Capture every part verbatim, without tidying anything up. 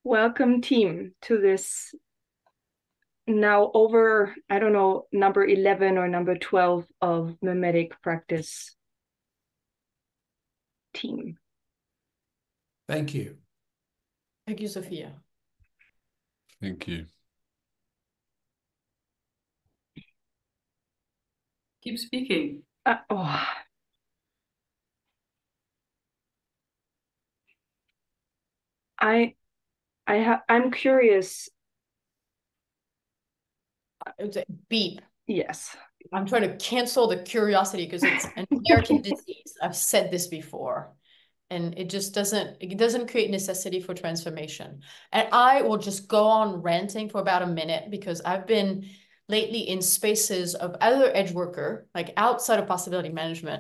Welcome, team, to this now over, I don't know, number eleven or number twelve of Memetic Practice team. Thank you. Thank you, Sophia. Thank you. Keep speaking. Uh, oh. I, I have, I'm curious. It's a beep. Yes. I'm trying to cancel the curiosity because it's an American disease. I've said this before. And it just doesn't, it doesn't create necessity for transformation. And I will just go on ranting for about a minute because I've been lately in spaces of other edge worker, like outside of possibility management,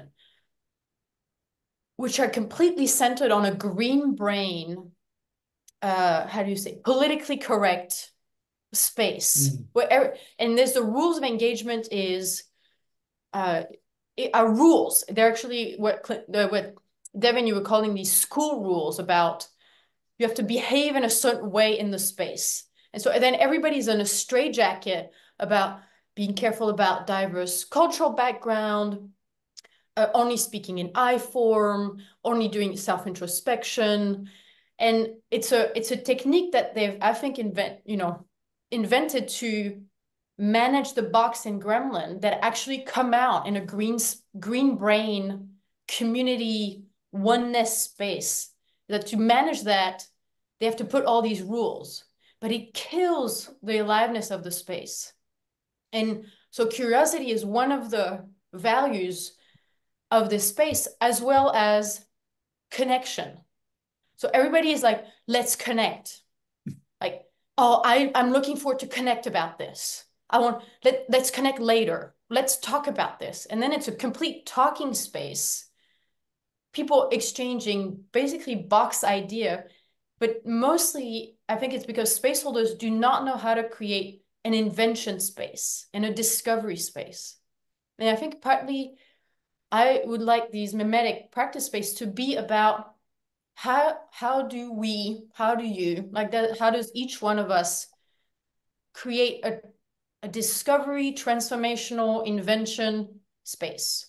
which are completely centered on a green brain, uh, how do you say, politically correct space. Mm. Where, and there's the rules of engagement is, uh, are rules. They're actually what, what Devin, you were calling these school rules about you have to behave in a certain way in the space. And so then everybody's in a straitjacket about being careful about diverse cultural background, uh, only speaking in I form, only doing self-introspection. And it's a it's a technique that they've, I think, invent, you know, invented to manage the box in Gremlin that actually come out in a green green brain community oneness space. That to manage that, they have to put all these rules, but it kills the aliveness of the space. And so curiosity is one of the values of this space, as well as connection. So everybody is like, let's connect. Like, oh, I, I'm looking forward to connect about this. I want, let, let's connect later. Let's talk about this. And then it's a complete talking space. People exchanging basically box idea, but mostly I think it's because space holders do not know how to create an invention space and a discovery space. And I think partly I would like these memetic practice space to be about how how do we, how do you, like that, how does each one of us create a, a discovery, transformational invention space?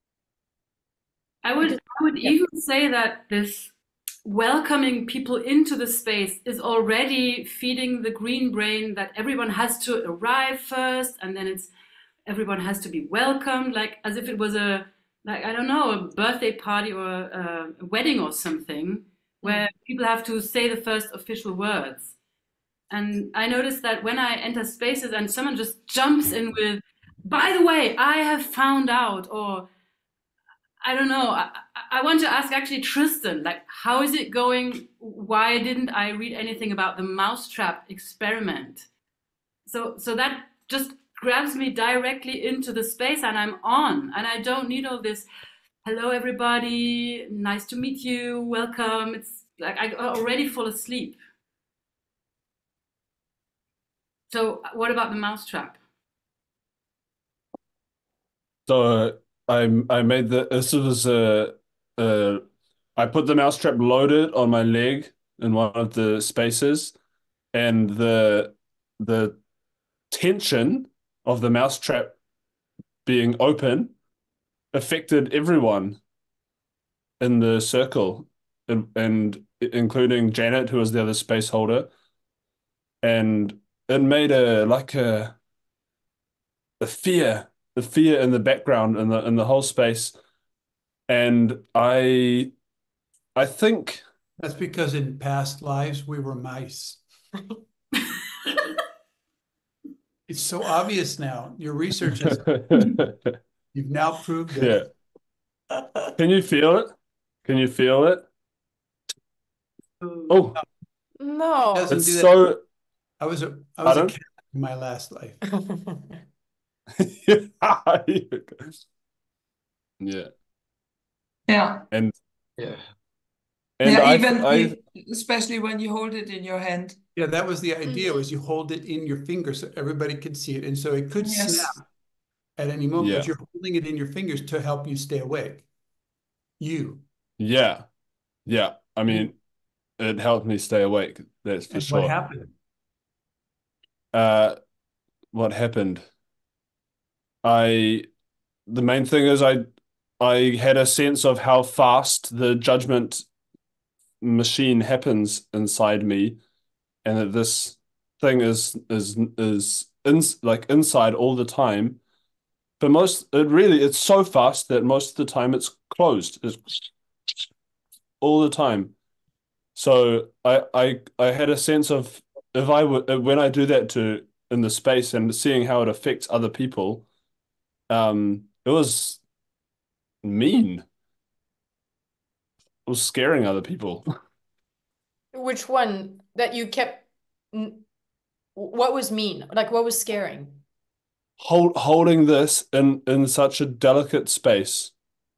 I would, because, I would yeah. even say that this welcoming people into the space is already feeding the green brain that everyone has to arrive first, and then it's everyone has to be welcomed, like as if it was a, like, I don't know, a birthday party or a, a wedding or something, where mm. people have to say the first official words. And I noticed that when I enter spaces and someone just jumps in with, by the way, I have found out, or I don't know, I, I want to ask actually Tristan, like, how is it going? Why didn't I read anything about the mousetrap experiment? So, so that just grabs me directly into the space and I'm on, and I don't need all this, hello everybody, nice to meet you, welcome. It's like I already fall asleep. So what about the mousetrap? So I I made the this was a uh I put the mousetrap loaded on my leg in one of the spaces, and the the tension of the mousetrap being open affected everyone in the circle, and, and including Janet, who was the other space holder, and it made a like a a fear, the fear in the background in the in the whole space, and I I think that's because in past lives we were mice. It's so obvious now. Your research has you've now proved it. Yeah. Can you feel it? Can you feel it? Oh no, it it's so. I was a I was a cat in my last life. Yeah. Yeah. And yeah. And yeah, I, even I, especially when you hold it in your hand. Yeah, that was the idea, was you hold it in your finger so everybody could see it. And so it could Yes. snap at any moment, yeah. but you're holding it in your fingers to help you stay awake. You. Yeah. Yeah. I mean, it helped me stay awake. That's for And sure. what happened? Uh, what happened? I the main thing is I I had a sense of how fast the judgment machine happens inside me, and that this thing is is is in, like inside all the time. But most it really it's so fast that most of the time it's closed. It's all the time. So I I I had a sense of if I would when I do that to in the space and seeing how it affects other people, um, it was mean. It was scaring other people. Which one that you kept? What was mean? Like, what was scaring? Hold holding this in in such a delicate space.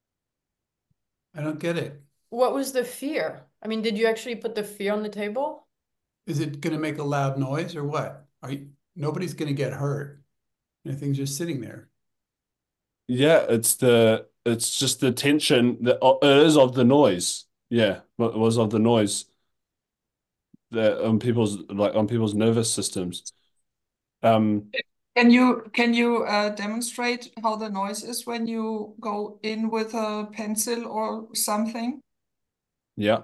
I don't get it. What was the fear? I mean, did you actually put the fear on the table? Is it going to make a loud noise or what? Are you, nobody's going to get hurt. Anything's just sitting there. Yeah, it's the it's just the tension that uh, it is of the noise. Yeah, it was of the noise that on people's like on people's nervous systems. Um, Can you can you uh, demonstrate how the noise is when you go in with a pencil or something? yeah.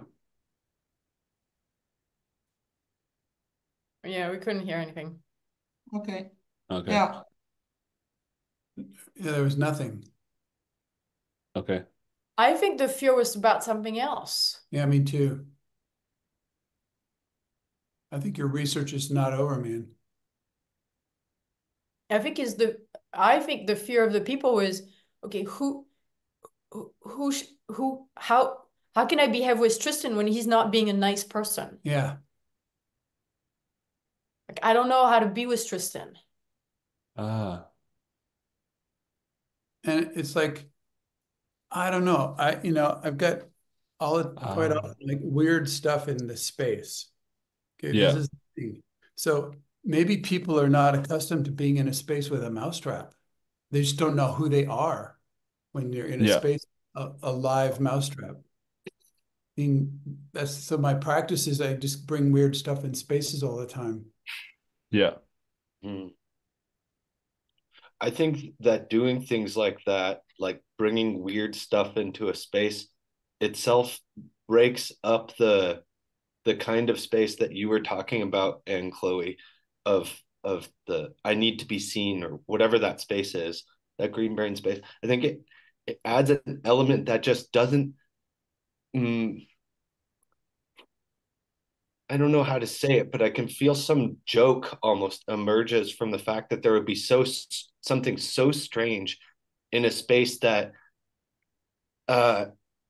Yeah, we couldn't hear anything. Okay. Okay. Yeah. Yeah, there was nothing. Okay. I think the fear was about something else. Yeah, me too. I think your research is not over, man. I think is the I think the fear of the people was okay. Who, who, who, who how how can I behave with Tristan when he's not being a nice person? Yeah. Like I don't know how to be with Tristan. Ah. And it's like, I don't know. I, you know, I've got all the, quite Ah. often like weird stuff in the space. Okay, this Yeah. is the thing. So maybe people are not accustomed to being in a space with a mousetrap. They just don't know who they are when you're in a Yeah. space, a, a live mousetrap. I mean, that's so my practice is I just bring weird stuff in spaces all the time. Yeah. Mm. I think that doing things like that, like bringing weird stuff into a space itself breaks up the the kind of space that you were talking about, Anne-Chloé, of of the I need to be seen or whatever that space is, that green brain space. I think it it adds an element that just doesn't mm, I don't know how to say it, but I can feel some joke almost emerges from the fact that there would be so something so strange in a space that uh,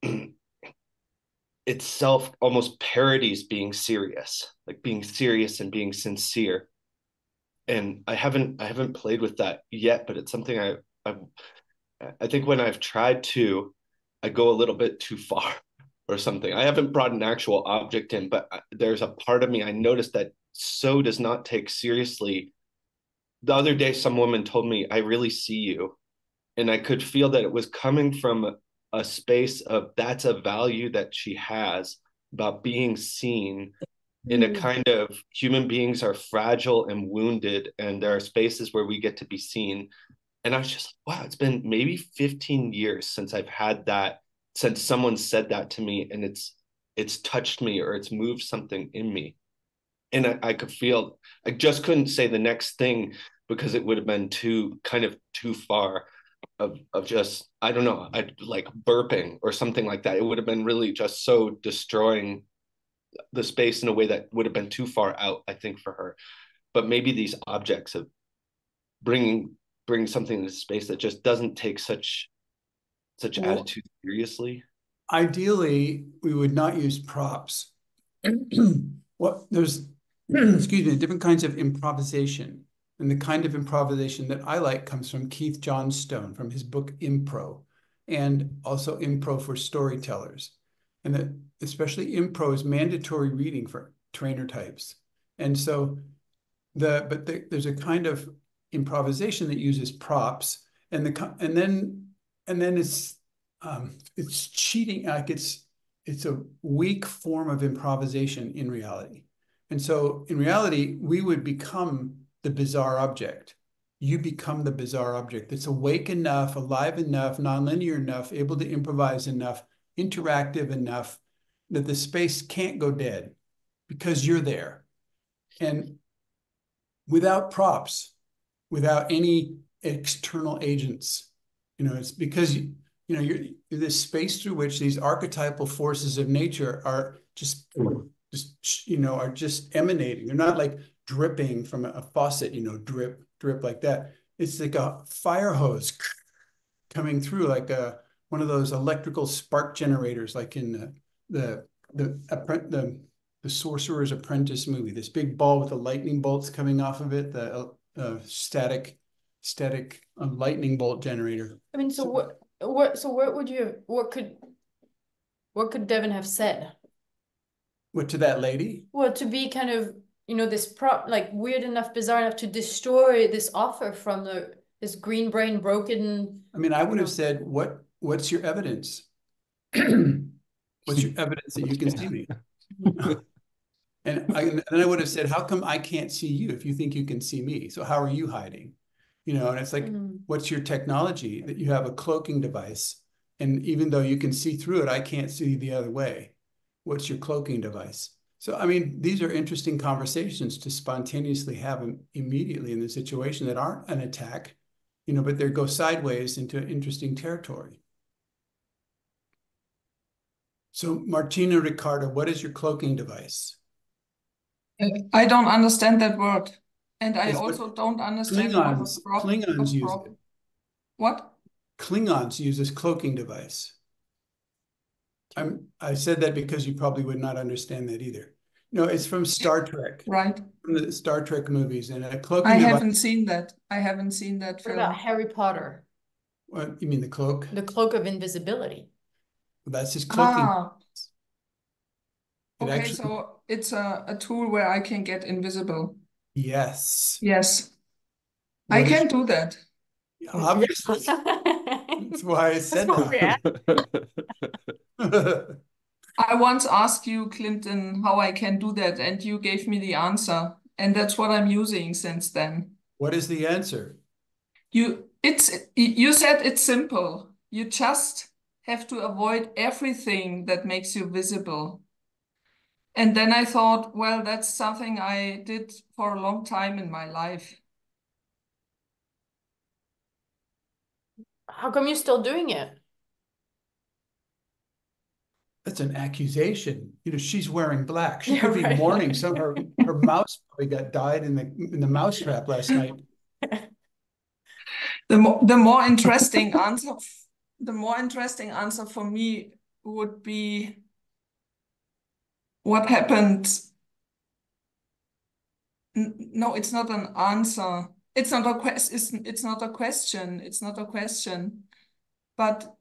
itself almost parodies being serious, like being serious and being sincere. And I haven't I haven't played with that yet, but it's something I I, I think when I've tried to, I go a little bit too far or something. I haven't brought an actual object in, but there's a part of me I noticed that so does not take seriously. The other day, some woman told me, I really see you. And I could feel that it was coming from a space of that's a value that she has about being seen in a kind of human beings are fragile and wounded, and there are spaces where we get to be seen. And I was just like, wow, it's been maybe fifteen years since I've had that, since someone said that to me, and it's it's touched me or it's moved something in me. And I, I could feel I just couldn't say the next thing because it would have been too kind of too far of of just I don't know, I like burping or something like that. It would have been really just so destroying the space in a way that would have been too far out, I think, for her. But maybe these objects of bringing bring something into space that just doesn't take such such Well, attitude seriously. Ideally, we would not use props. Well, there's, excuse me, different kinds of improvisation. And the kind of improvisation that I like comes from Keith Johnstone, from his book Impro, and also Impro for Storytellers. And that especially Impro is mandatory reading for trainer types. And so the, but the, there's a kind of improvisation that uses props, and the and then and then it's um, it's cheating, like it's it's a weak form of improvisation in reality. And so in reality, we would become the bizarre object. You become the bizarre object that's awake enough, alive enough, nonlinear enough, able to improvise enough, interactive enough that the space can't go dead because you're there. And without props, without any external agents, you know, it's because you, you know, you're, you're this space through which these archetypal forces of nature are just, just, you know, are just emanating. They're not like dripping from a faucet, you know, drip, drip like that. It's like a fire hose coming through, like a one of those electrical spark generators, like in the the the the, the Sorcerer's Apprentice movie. This big ball with the lightning bolts coming off of it, the uh, static static uh, lightning bolt generator. I mean, so, so what? What? So what would you have? What could? What could Devin have said? What to that lady? Well, to be kind of, you know, this prop, like weird enough, bizarre enough to destroy this offer from the this green brain broken. I mean, I would have know. said, what what's your evidence? What's your evidence that you can see me? and I and I would have said, how come I can't see you if you think you can see me? So how are you hiding? You know, and it's like, mm. what's your technology that you have a cloaking device? And even though you can see through it, I can't see the other way. What's your cloaking device? So, I mean, these are interesting conversations to spontaneously have them immediately in the situation that aren't an attack, you know, but they go sideways into interesting territory. So, Martina Ricardo, what is your cloaking device? I don't understand that word. And I it's also don't understand Klingons, what prop, Klingons use prop. it. What? Klingons use this cloaking device. I'm, I said that because you probably would not understand that either. No, it's from Star Trek. Right. From the Star Trek movies. And a cloaking I device. haven't seen that. I haven't seen that What film. about Harry Potter? What, you mean the cloak? The cloak of invisibility. Well, that's his cloaking. Ah. It okay, actually... so it's a, a tool where I can get invisible. Yes. Yes. What I can is... do that. Obviously. That's why I said that. I once asked you, Clinton, how I can do that, and you gave me the answer. And that's what I'm using since then. What is the answer? You it's you said it's simple. You just have to avoid everything that makes you visible. And then I thought, well, that's something I did for a long time in my life. How come you're still doing it? That's an accusation. You know, she's wearing black. She Yeah, could be right. mourning. Some her her mouse probably got died in the in the mousetrap last night. The more the more interesting answer, the more interesting answer for me would be, what happened? No, it's not an answer. It's not a question. It's, it's not a question. It's not a question. But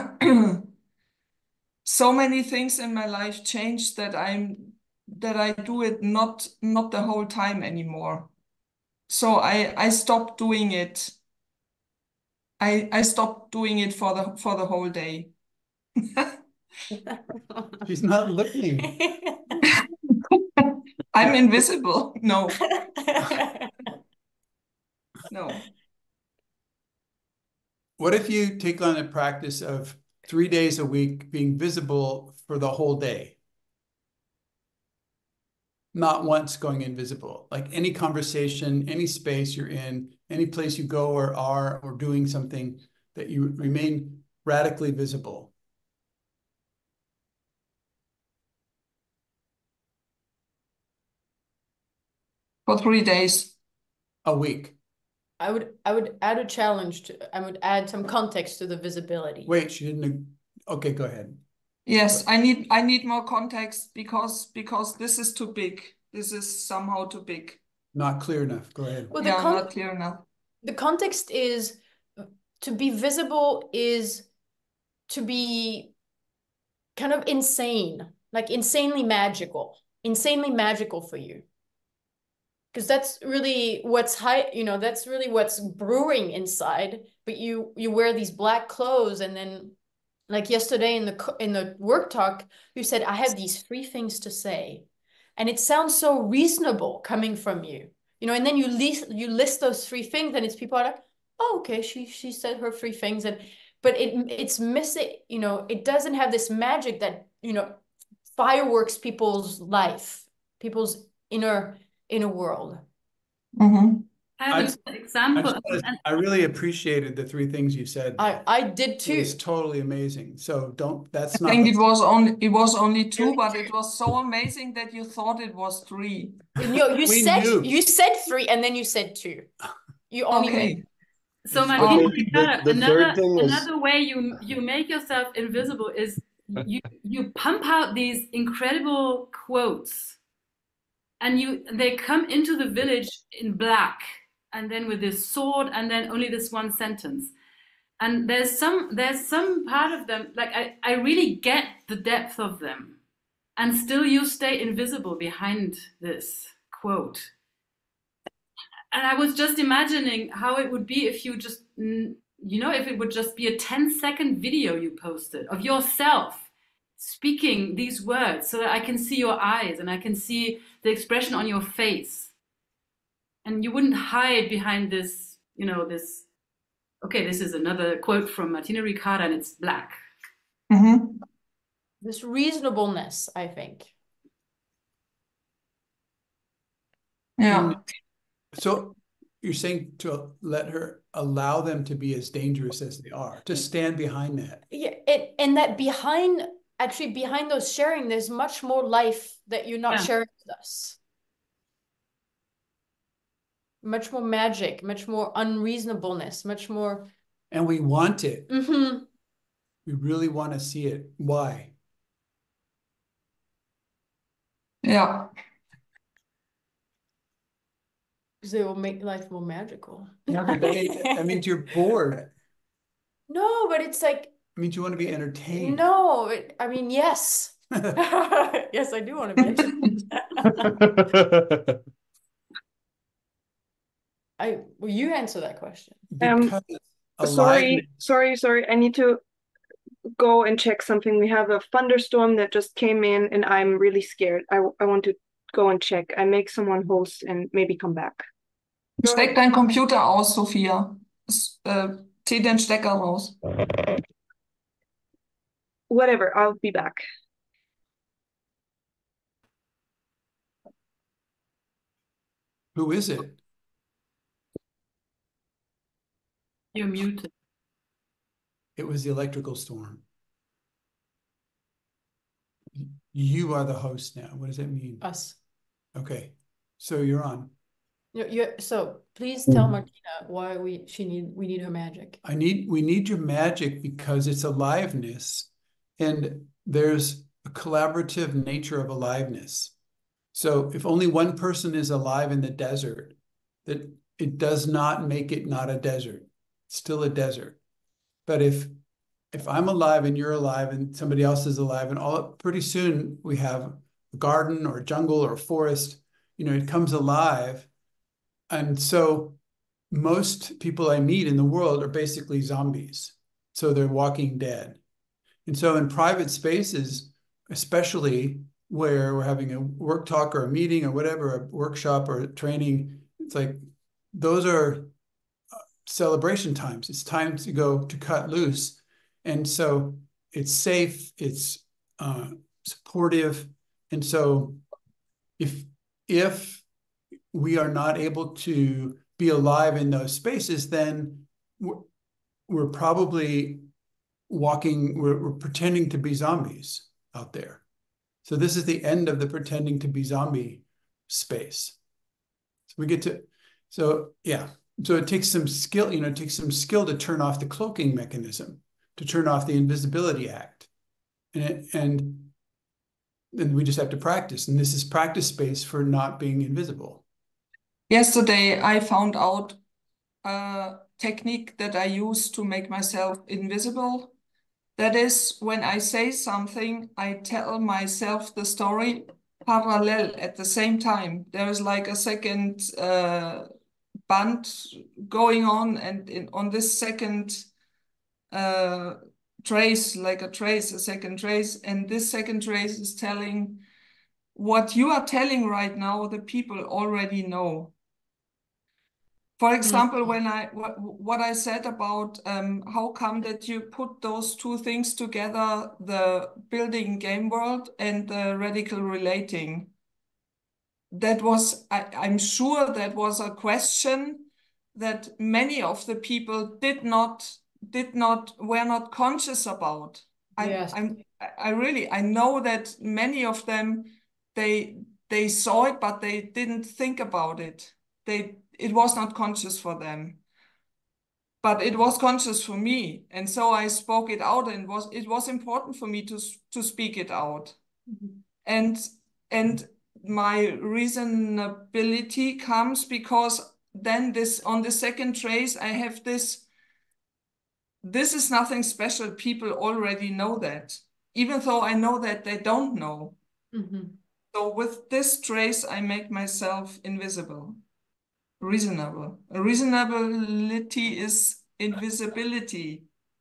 so many things in my life changed that I'm that I do it not not the whole time anymore. So I I stopped doing it. I I stopped doing it for the for the whole day. She's not looking. I'm invisible. No. No. What if you take on a practice of three days a week being visible for the whole day? Not once going invisible. Like any conversation, any space you're in, any place you go or are or doing something, that you remain radically visible. For three days. A week. I would I would add a challenge to I would add some context to the visibility. Wait, she didn't. Okay, go ahead. Yes, I need I need more context because because this is too big. This is somehow too big. Not clear enough. Go ahead. Well, yeah, not clear enough. The context is to be visible is to be kind of insane, like insanely magical, insanely magical for you. Because that's really what's high, you know, that's really what's brewing inside. But you you wear these black clothes and then like yesterday in the in the work talk, you said, I have these three things to say. And it sounds so reasonable coming from you. You know, and then you list you list those three things, and it's people are like, oh, okay, she she said her three things. And but it it's missing, you know, it doesn't have this magic that, you know, fireworks people's life, people's inner inner world. Mm-hmm. I have I, an example. I, just, I really appreciated the three things you said. I, I did too. It was totally amazing. So don't, that's I not. think it was only it was only two, but it was so amazing that you thought it was three. No, you We said knew. you said three, and then you said two. You only Okay. made. So Okay, Martina, the, the another third thing is another way you you make yourself invisible is you you pump out these incredible quotes, and you they come into the village in black, and then with this sword, and then only this one sentence. And there's some there's some part of them, like I, I really get the depth of them, and still you stay invisible behind this quote. And I was just imagining how it would be if you just, you know, if it would just be a ten second video you posted of yourself speaking these words so that I can see your eyes and I can see the expression on your face. And you wouldn't hide behind this, you know, this, okay, this is another quote from Martina Ricarda and it's black. Mm-hmm. This reasonableness, I think. Yeah. And so you're saying to let her allow them to be as dangerous as they are, to stand behind that. Yeah, it, and that behind, actually behind those sharing, there's much more life that you're not Yeah. sharing with us. Much more magic, much more unreasonableness, much more. And we want it. Mm-hmm. We really want to see it. Why? Yeah. Because they will make life more magical. Yeah, but they, that means you're bored. No, but it's like. It means you want to be entertained. No, it, I mean, yes. Yes, I do want to be entertained. I will you answer that question? Because um, sorry, sorry, sorry. I need to go and check something. We have a thunderstorm that just came in and I'm really scared. I, I want to go and check. I make someone host and maybe come back. Steck dein Computer aus, Sophia. S- äh, Zieh den Stecker raus. Whatever, I'll be back. Who is it? You're muted. It was the electrical storm. You are the host now. What does that mean? Us. Okay, so you're on. You, you, so please tell Martina why we she need we need her magic. I need we need your magic because it's aliveness, and there's a collaborative nature of aliveness. So if only one person is alive in the desert, that it does not make it not a desert. It's still a desert. But if if I'm alive and you're alive and somebody else is alive, and all pretty soon we have a garden or a jungle or a forest, you know, it comes alive. And so most people I meet in the world are basically zombies. So they're walking dead. And so in private spaces, especially where we're having a work talk or a meeting or whatever, a workshop or a training, it's like those are celebration times. It's time to go to cut loose. And so it's safe, it's uh, supportive. And so if, if we are not able to be alive in those spaces, then we're, we're probably walking, we're, we're pretending to be zombies out there. So this is the end of the pretending to be zombie space. So we get to, so yeah. So it takes some skill, you know, it takes some skill to turn off the cloaking mechanism, to turn off the invisibility act. And, it, and then we just have to practice. And this is practice space for not being invisible. Yesterday, I found out a technique that I use to make myself invisible. That is, when I say something, I tell myself the story parallel at the same time. There is like a second uh, band going on, and in, on this second uh, trace, like a trace, a second trace. And this second trace is telling what you are telling right now, the people already know. For example, mm-hmm. when I what, what I said about um, how come that you put those two things together, the building game world and the radical relating. That was, I, I'm sure that was a question that many of the people did not, did not, were not conscious about. I, yes. I'm, I really, I know that many of them, they, they saw it, but they didn't think about it. They, it was not conscious for them, but it was conscious for me. And so I spoke it out, and was, it was important for me to, to speak it out. Mm-hmm. And, and, my reasonability comes because then this on the second trace I have this this is nothing special. People already know that, even though I know that they don't know. Mm-hmm. So with this trace I make myself invisible. Reasonable. Reasonability is invisibility.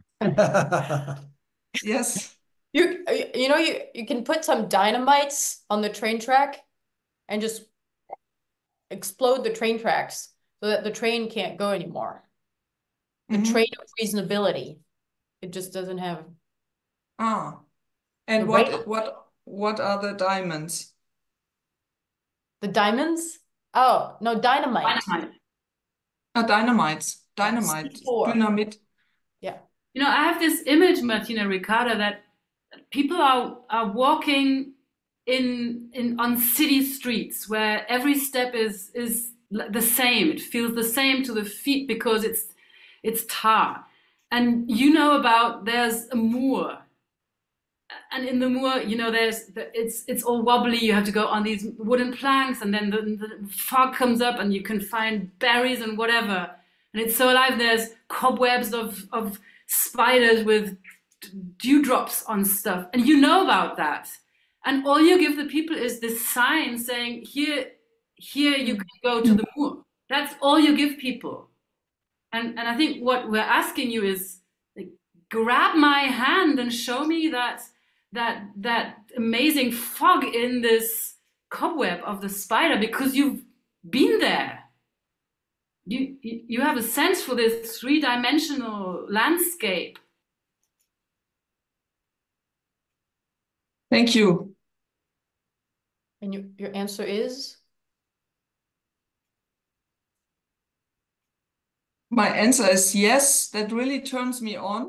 Yes. You you know you you can put some dynamites on the train track and just explode the train tracks so that the train can't go anymore. The mm-hmm. train of reasonability. It just doesn't have. Ah, and what right. what what are the diamonds? The diamonds? Oh no, dynamite. Dynamite. Oh, dynamites. Dynamite. Yeah, Dynamite. Yeah. You know, I have this image, Martina Ricarda, that people are are walking in in on city streets where every step is is the same. It feels the same to the feet because it's it's tar. And you know about there's a moor, and in the moor, you know, there's the, it's it's all wobbly. You have to go on these wooden planks, and then the, the fog comes up, and you can find berries and whatever. And it's so alive. There's cobwebs of of spiders with dewdrops on stuff, and you know about that. And all you give the people is this sign saying, here, here you can go to the moor. That's all you give people. And, and I think what we're asking you is, like, grab my hand and show me that, that, that amazing fog in this cobweb of the spider, because you've been there. You, you have a sense for this three-dimensional landscape. Thank you. And you, your answer is? My answer is yes. That really turns me on.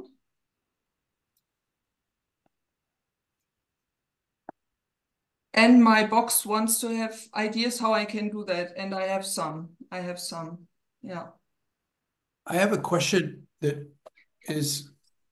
And my box wants to have ideas how I can do that. And I have some. I have some. Yeah. I have a question that is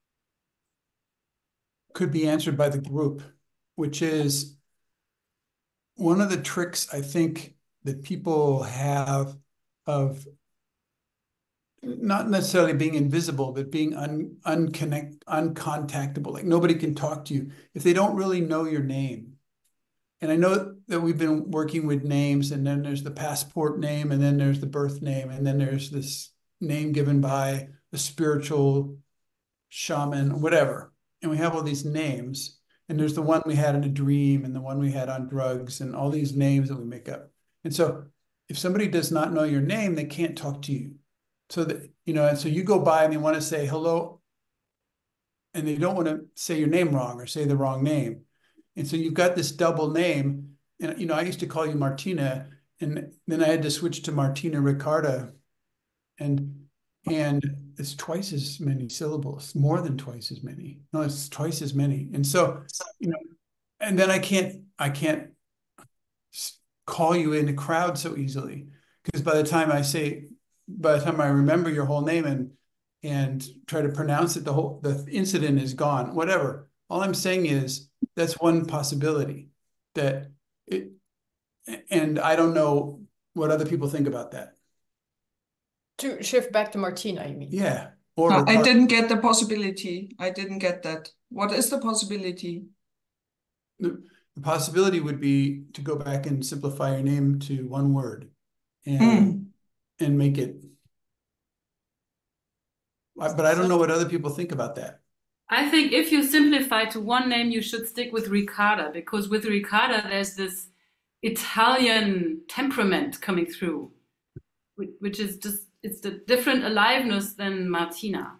could be answered by the group, which is, one of the tricks I think that people have of not necessarily being invisible, but being un, unconnect, uncontactable, like nobody can talk to you if they don't really know your name. And I know that we've been working with names, and then there's the passport name, and then there's the birth name, and then there's this name given by the spiritual shaman, whatever. And we have all these names. And there's the one we had in a dream, and the one we had on drugs, and all these names that we make up. And so if somebody does not know your name, they can't talk to you. So that, you know, and so you go by and they want to say hello, and they don't want to say your name wrong or say the wrong name. And so you've got this double name. And, you know, I used to call you Martina, and then I had to switch to Martina Ricarda. And And it's twice as many syllables, more than twice as many. No, it's twice as many. And so, you know, and then I can't, I can't call you in a crowd so easily, because by the time I say, by the time I remember your whole name and and try to pronounce it, the whole the incident is gone. Whatever. All I'm saying is that's one possibility that it, and I don't know what other people think about that. To shift back to Martina, you mean? Yeah. Or no, I didn't get the possibility. I didn't get that. What is the possibility? The, the possibility would be to go back and simplify your name to one word and, mm. and make it. But I don't know what other people think about that. I think if you simplify to one name, you should stick with Ricarda, because with Ricarda, there's this Italian temperament coming through, which is just, it's the different aliveness than Martina.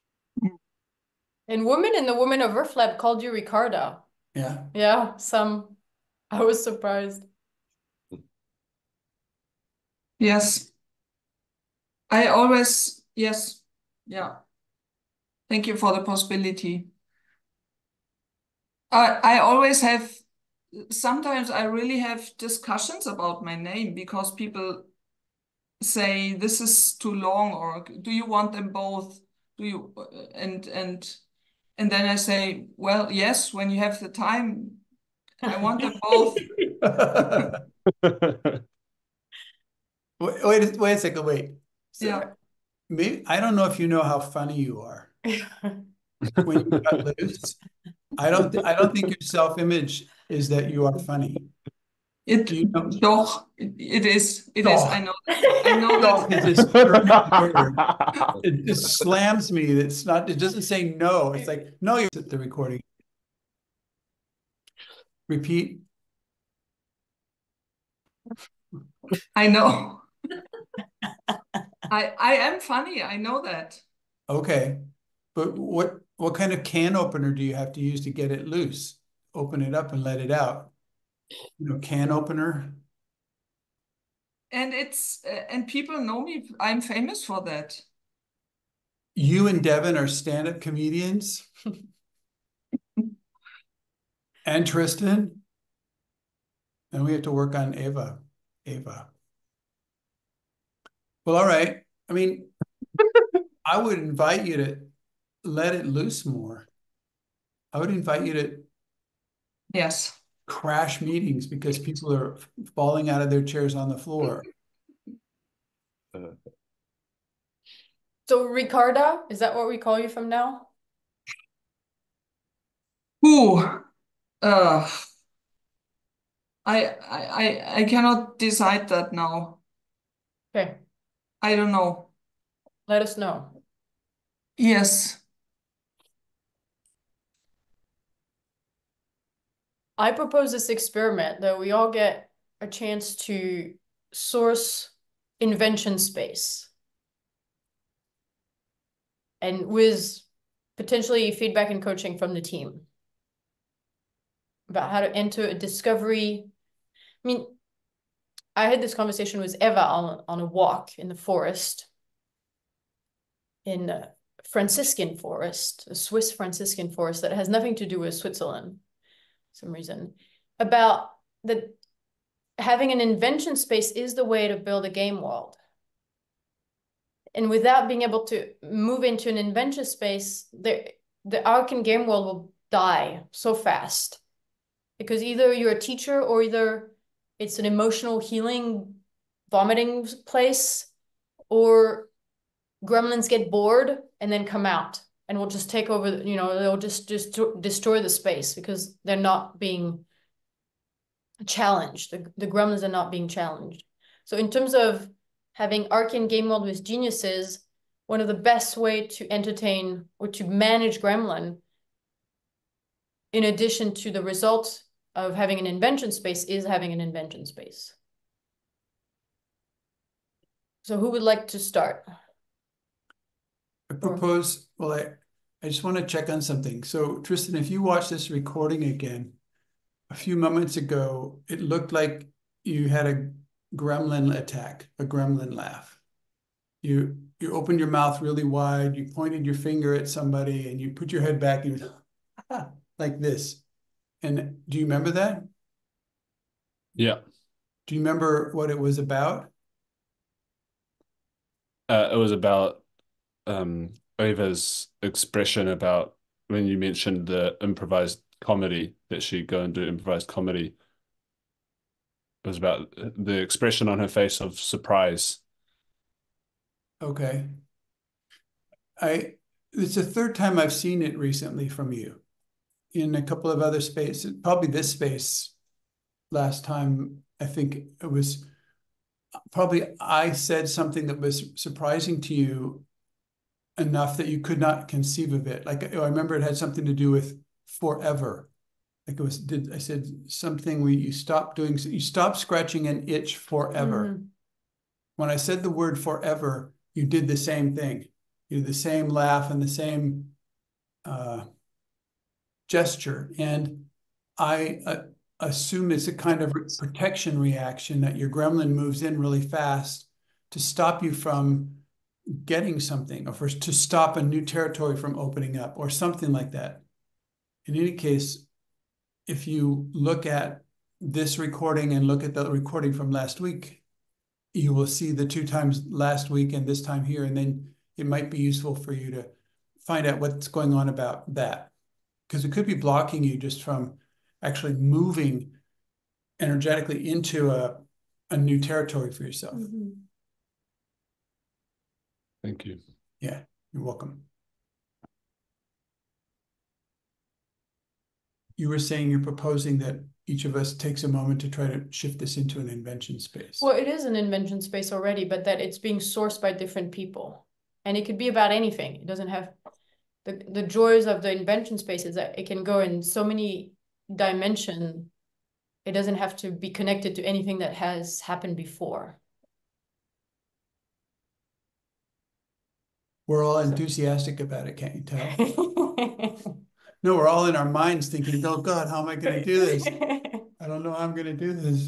And women in the Women of Earth Lab called you Ricarda. Yeah. Yeah, some, I was surprised. Yes. I always, yes. Yeah. Thank you for the possibility. I, I always have, sometimes I really have discussions about my name because people say this is too long, or do you want them both? Do you, and, and, and then I say, well, yes, when you have the time, I want them both. Wait, wait, wait a second, wait. So Yeah. maybe, I don't know if you know how funny you are. When you got loose, I don't, th- I don't think your self-image is that you are funny. It, Do you know? doch, it, it is, it Doch. is, I know that. I know Doch that. is this perfect word. It just slams me. It's not, it doesn't say no. It's like, no, you're at the recording. Repeat. I know. I I am funny, I know that. Okay. But what what kind of can opener do you have to use to get it loose? Open it up and let it out. You know, can opener. And it's uh, and people know me. I'm famous for that. You and Devin are stand-up comedians. And Tristan. And we have to work on Ava. Ava. Well, all right. I mean, I would invite you to let it loose more. I would invite you to Yes. crash meetings because people are falling out of their chairs on the floor. So Ricarda, is that what we call you from now? Who? Uh, I I I cannot decide that now. Okay. I don't know. Let us know. Yes. I propose this experiment that we all get a chance to source invention space. And with potentially feedback and coaching from the team about how to enter a discovery. I mean, I had this conversation with Eva on, on a walk in the forest, in a Franciscan forest, a Swiss Franciscan forest that has nothing to do with Switzerland, for some reason, about that having an invention space is the way to build a game world. And without being able to move into an invention space, the, the Arcan game world will die so fast. Because either you're a teacher or either it's an emotional healing vomiting place, or gremlins get bored and then come out and will just take over, you know, they'll just, just destroy the space because they're not being challenged. The, the gremlins are not being challenged. So in terms of having Arcane Game World with geniuses, one of the best way to entertain or to manage gremlin, in addition to the results of having an invention space, is having an invention space. So who would like to start? I propose, well, I, I just want to check on something. So Tristan, if you watch this recording again, a few moments ago, it looked like you had a gremlin attack, a gremlin laugh. You you opened your mouth really wide, you pointed your finger at somebody, and you put your head back and you ah, like this. And do you remember that? Yeah. Do you remember what it was about? Uh, it was about um, Eva's expression about when you mentioned the improvised comedy, that she'd go and do improvised comedy. It was about the expression on her face of surprise. Okay. I it's the third time I've seen it recently from you in a couple of other spaces, probably this space. Last time, I think it was probably I said something that was surprising to you, enough that you could not conceive of it. Like, I remember it had something to do with forever. Like it was, did I said something where you stop doing, you stop scratching an itch forever. Mm-hmm. When I said the word forever, you did the same thing. You did the same laugh and the same uh, gesture. And I uh, assume it's a kind of protection reaction that your gremlin moves in really fast to stop you from getting something, or for, to stop a new territory from opening up, or something like that. In any case, if you look at this recording and look at the recording from last week, you will see the two times last week and this time here, and then it might be useful for you to find out what's going on about that, because it could be blocking you just from actually moving energetically into a, a new territory for yourself. Mm-hmm. Thank you. Yeah, you're welcome. You were saying you're proposing that each of us takes a moment to try to shift this into an invention space. Well, it is an invention space already, but that it's being sourced by different people. And it could be about anything. It doesn't have... The, the joys of the invention space is that it can go in so many dimensions. It doesn't have to be connected to anything that has happened before. We're all enthusiastic about it, can't you tell? No, we're all in our minds thinking, oh God, how am I going to do this? I don't know how I'm going to do this.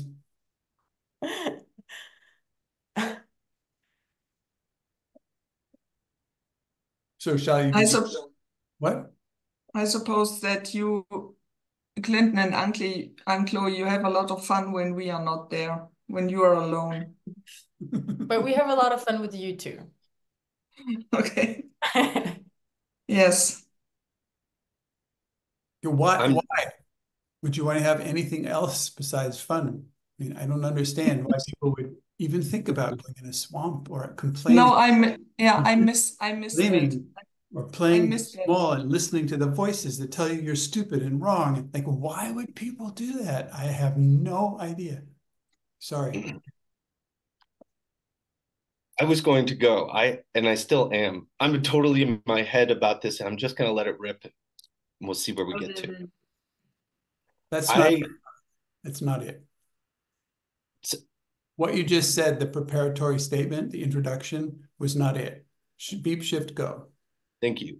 So shall you? I suppose, what? I suppose that you, Clinton and Anne-Chloé, you have a lot of fun when we are not there, when you are alone. But we have a lot of fun with you too. Okay. Yes. Why, why would you want to have anything else besides fun? I mean, I don't understand why people would even think about going in a swamp or complaining. No, I'm, yeah, I miss, I miss that. Or playing small and listening to the voices that tell you you're stupid and wrong. Like, why would people do that? I have no idea. Sorry. I was going to go. I and I still am. I'm totally in my head about this, and I'm just going to let it rip. And we'll see where we get to. That's not. I, that's not it. What you just said, the preparatory statement, the introduction, was not it. Beep, shift, go. Thank you.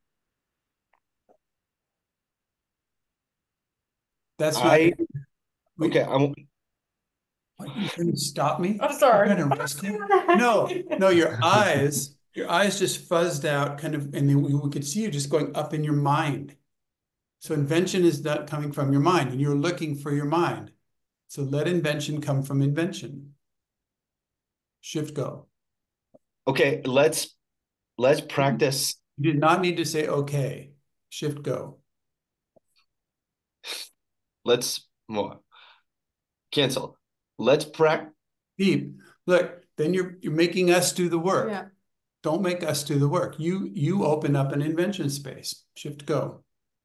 That's not I, it. We, okay. I'm. What, you going to stop me? I'm sorry. No, no, your eyes, your eyes just fuzzed out, kind of, and then we, we could see you just going up in your mind. So invention is not coming from your mind, and you're looking for your mind. So let invention come from invention. Shift, go. Okay, let's let's practice. You did not need to say okay. Shift, go. Let's more. Cancel. Let's practice. Beep. Look, then you're you're making us do the work. Yeah. Don't make us do the work. You you open up an invention space. Shift, go.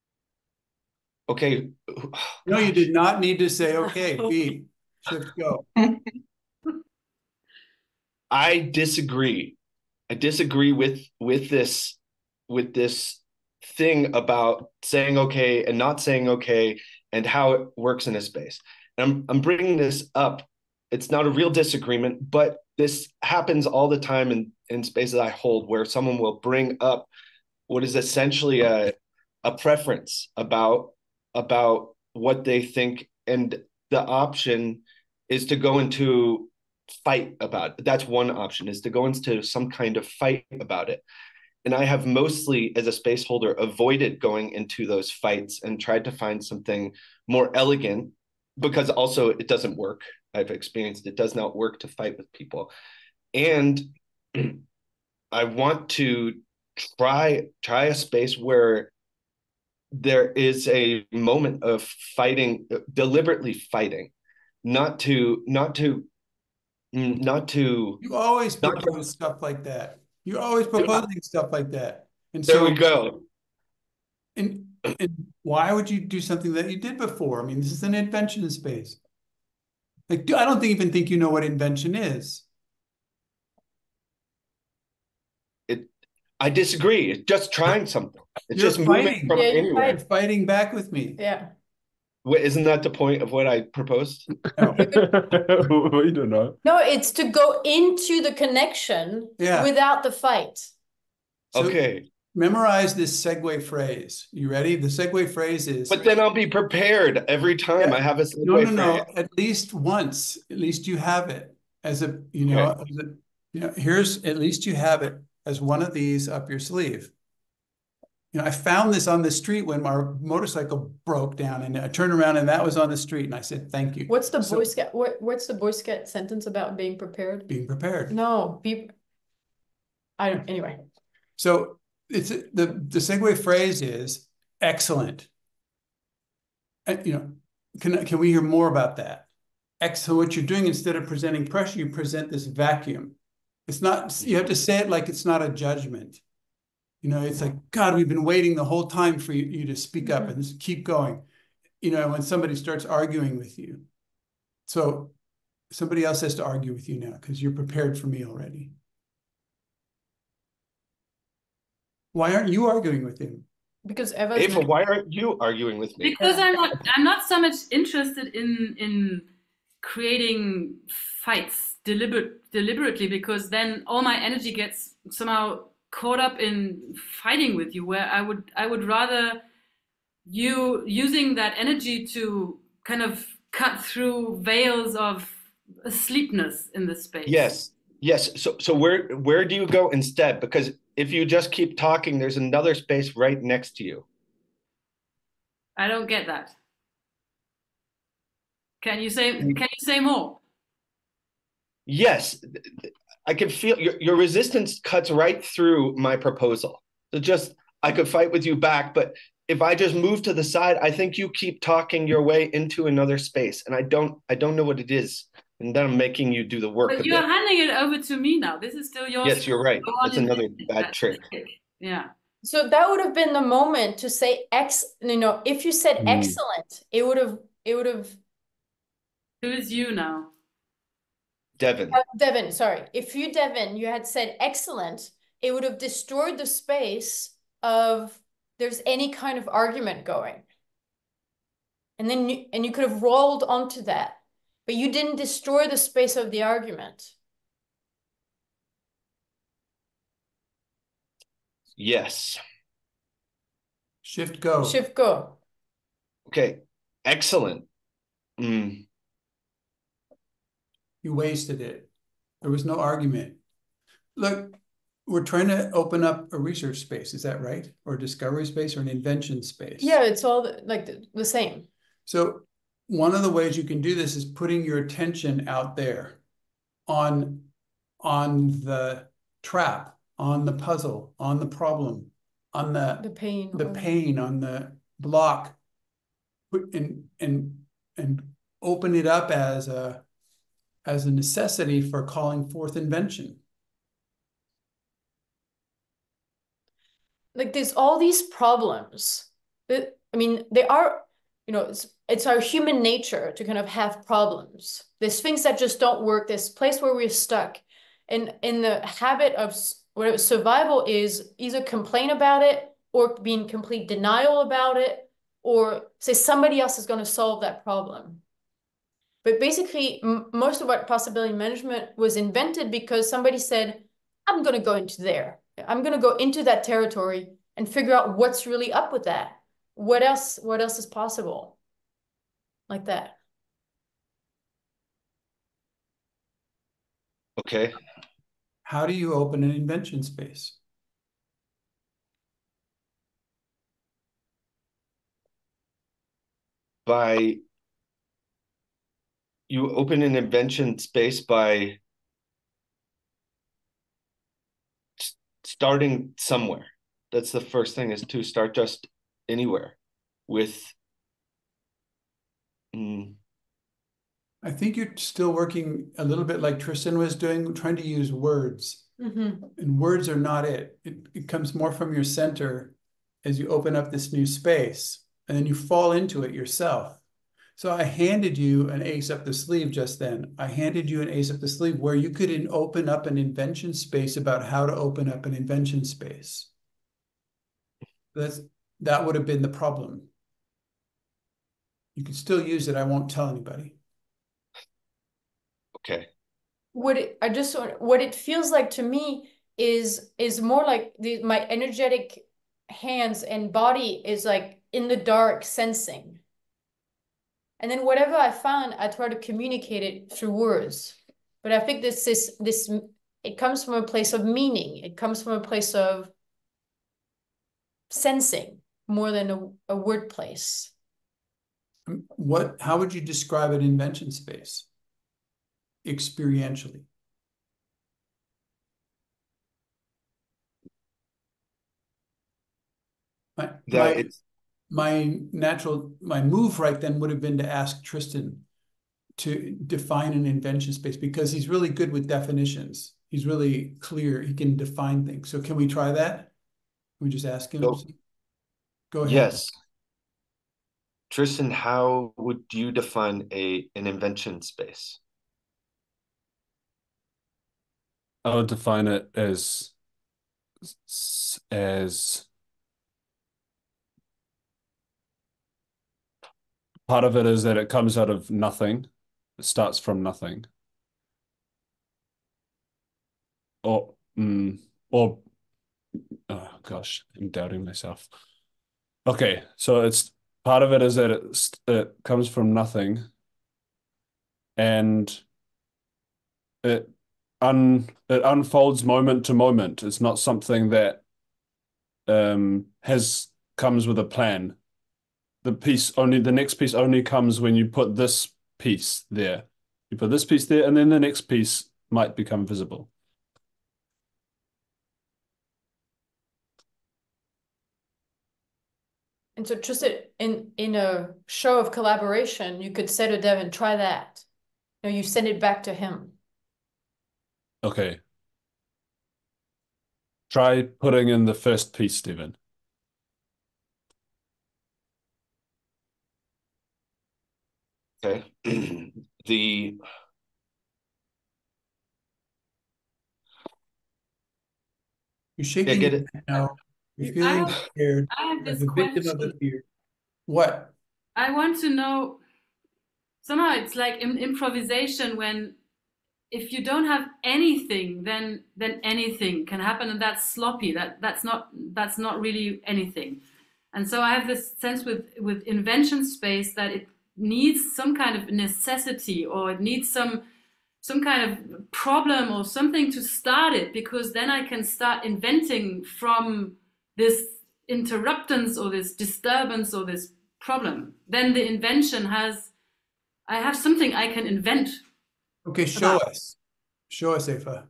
Okay. No, you did not need to say okay. Beep. Shift, go. I disagree. I disagree with with this with this thing about saying okay and not saying okay and how it works in a space. And I'm I'm bringing this up. It's not a real disagreement, but this happens all the time in in spaces I hold, where someone will bring up what is essentially a a preference about about what they think, and the option is to go into fight about it. That's one option, is to go into some kind of fight about it. And I have mostly, as a space holder, avoided going into those fights and tried to find something more elegant, because also it doesn't work. I've experienced it does not work to fight with people. And I want to try try a space where there is a moment of fighting, deliberately fighting, not to not to not to you always propose to, stuff like that. You're always proposing stuff like that. And there so we go. And, and why would you do something that you did before? I mean, this is an invention space. Like, I don't think, even think you know what invention is. It I disagree. It's just trying something. It's You're just moving fighting. from Yeah, you're anywhere. You're fighting back with me. Yeah. Wait, isn't that the point of what I proposed? No. We don't know. No, it's to go into the connection Yeah. without the fight. So Okay. memorize this segue phrase. You ready? The segue phrase is. But then I'll be prepared every time Yeah. I have a segue No, no, no. phrase. At least once. At least you have it as a, you know, Okay. as a, you know, here's, at least you have it as one of these up your sleeve. You know, I found this on the street when our motorcycle broke down, and I turned around and that was on the street, and I said, thank you. What's the So, Boy Scout? What, what's the Boy Scout sentence about being prepared? being prepared. No, be. I don't. Anyway. So it's the the segue phrase is excellent. And, you know, can can we hear more about that? X. So what you're doing, instead of presenting pressure, you present this vacuum. It's not. You have to say it like it's not a judgment. You know, it's like, God, we've been waiting the whole time for you, you to speak up and just keep going. You know, when somebody starts arguing with you. So somebody else has to argue with you now because you're prepared for me already. Why aren't you arguing with him? Because Eva. Ava, why aren't you arguing with me? Because I'm not I'm not so much interested in in creating fights deliberate deliberately, because then all my energy gets somehow caught up in fighting with you, where I would I would rather you using that energy to kind of cut through veils of asleepness in the space. Yes. Yes. So so where where do you go instead? Because if you just keep talking, there's another space right next to you. I don't get that. Can you say can you say more? Yes. I can feel your, your resistance cuts right through my proposal. So just, I could fight with you back, but if I just move to the side, I think you keep talking your way into another space, and I don't, I don't know what it is, and then I'm making you do the work. But you're handing it over to me now. This is still yours. Yes, you're right. That's another bad trick. Yeah. So that would have been the moment to say X. You know, if you said Mm. excellent, it would have. It would have. Who's you now? Devin. Uh, Devin, sorry. If you, Devin, you had said excellent, it would have destroyed the space of there's any kind of argument going. And then you, and you could have rolled onto that, but you didn't destroy the space of the argument. Yes. Shift go. Shift go. Okay. Excellent. Mm. You wasted it. There was no argument. Look, we're trying to open up a research space. Is that right? Or a discovery space or an invention space? Yeah, it's all the, like the, the same. So one of the ways you can do this is putting your attention out there on, on the trap, on the puzzle, on the problem, on the, The pain. the or- pain, on the block, put and and and open it up as a as a necessity for calling forth invention. Like there's all these problems that, I mean, they are, you know, it's, it's our human nature to kind of have problems. There's things that just don't work. There's a place where we're stuck. And in the habit of whatever survival is either complain about it or be in complete denial about it, or say somebody else is going to solve that problem. But basically, m most of what possibility management was invented because somebody said, I'm going to go into there. I'm going to go into that territory and figure out what's really up with that. What else, what else is possible? Like that. Okay. How do you open an invention space? By you open an invention space by starting somewhere. That's the first thing, is to start just anywhere with. Mm. I think you're still working a little bit like Tristan was doing, trying to use words. Mm-hmm. And words are not it. it. It comes more from your center as you open up this new space. And then you fall into it yourself. So I handed you an ace up the sleeve just then. I handed you an ace up the sleeve where you could in, open up an invention space about how to open up an invention space. That's, that would have been the problem. You can still use it. I won't tell anybody. Okay. What it, I just what it feels like to me is is more like the, my energetic hands and body is like in the dark sensing. And then whatever I found, I try to communicate it through words. But I think this is this it comes from a place of meaning. It comes from a place of sensing more than a, a word place. What, how would you describe an invention space experientially? My, That my, it's my natural, my move right then would have been to ask Tristan to define an invention space because he's really good with definitions. He's really clear. He can define things. So can we try that? Can we just ask him? so, Go ahead. yes. Tristan, how would you define a an invention space? I would define it as as part of it is that it comes out of nothing. It starts from nothing. Or mm, or oh gosh, I'm doubting myself. Okay, so it's part of it is that it's, it comes from nothing, and it un it unfolds moment to moment. It's not something that um has comes with a plan. The piece only the next piece only comes when you put this piece there. You put this piece there, and then the next piece might become visible. And so just in in a show of collaboration, you could say to Devin, try that. You know, you send it back to him. Okay. Try putting in the first piece, Stephen. Okay. the You're shaking yeah, get your it. head now. You're I feeling have, scared. I have Like this the victim of the question. fear. What? I want to know, somehow it's like in improvisation when if you don't have anything, then then anything can happen, and that's sloppy. That that's not that's not really anything. And so I have this sense with with invention space that it needs some kind of necessity, or it needs some some kind of problem or something to start it, because then I can start inventing from this interruptance or this disturbance or this problem. Then the invention has, I have something I can invent. Okay, show about. us. Show us, Eva.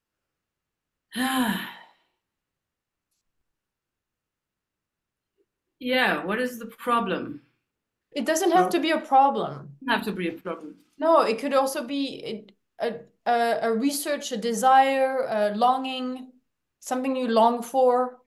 Yeah, what is the problem? It doesn't have Well, to be a problem. Doesn't have to be a problem. No, it could also be a, a, a research, a desire, a longing, something you long for.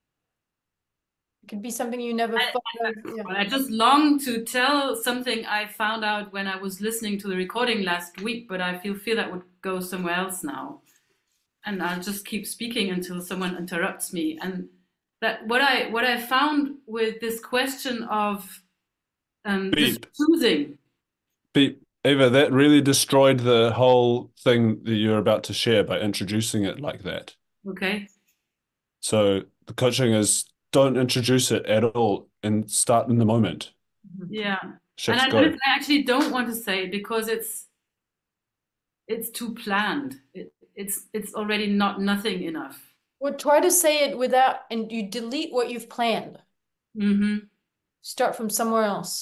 It could be something you never I, thought of. Yeah. I just long to tell something I found out when I was listening to the recording last week, but I feel feel that would go somewhere else now. And I'll just keep speaking until someone interrupts me. And that what I what I found with this question of um, this Beep. choosing. Beep. Eva, that really destroyed the whole thing that you're about to share by introducing it like that. Okay. So the coaching is don't introduce it at all and start in the moment. Yeah. Shifts and I, go. I actually don't want to say it because it's it's too planned. It, it's it's already not nothing enough. Well, try to say it without, and you delete what you've planned. Mm-hmm. Start from somewhere else.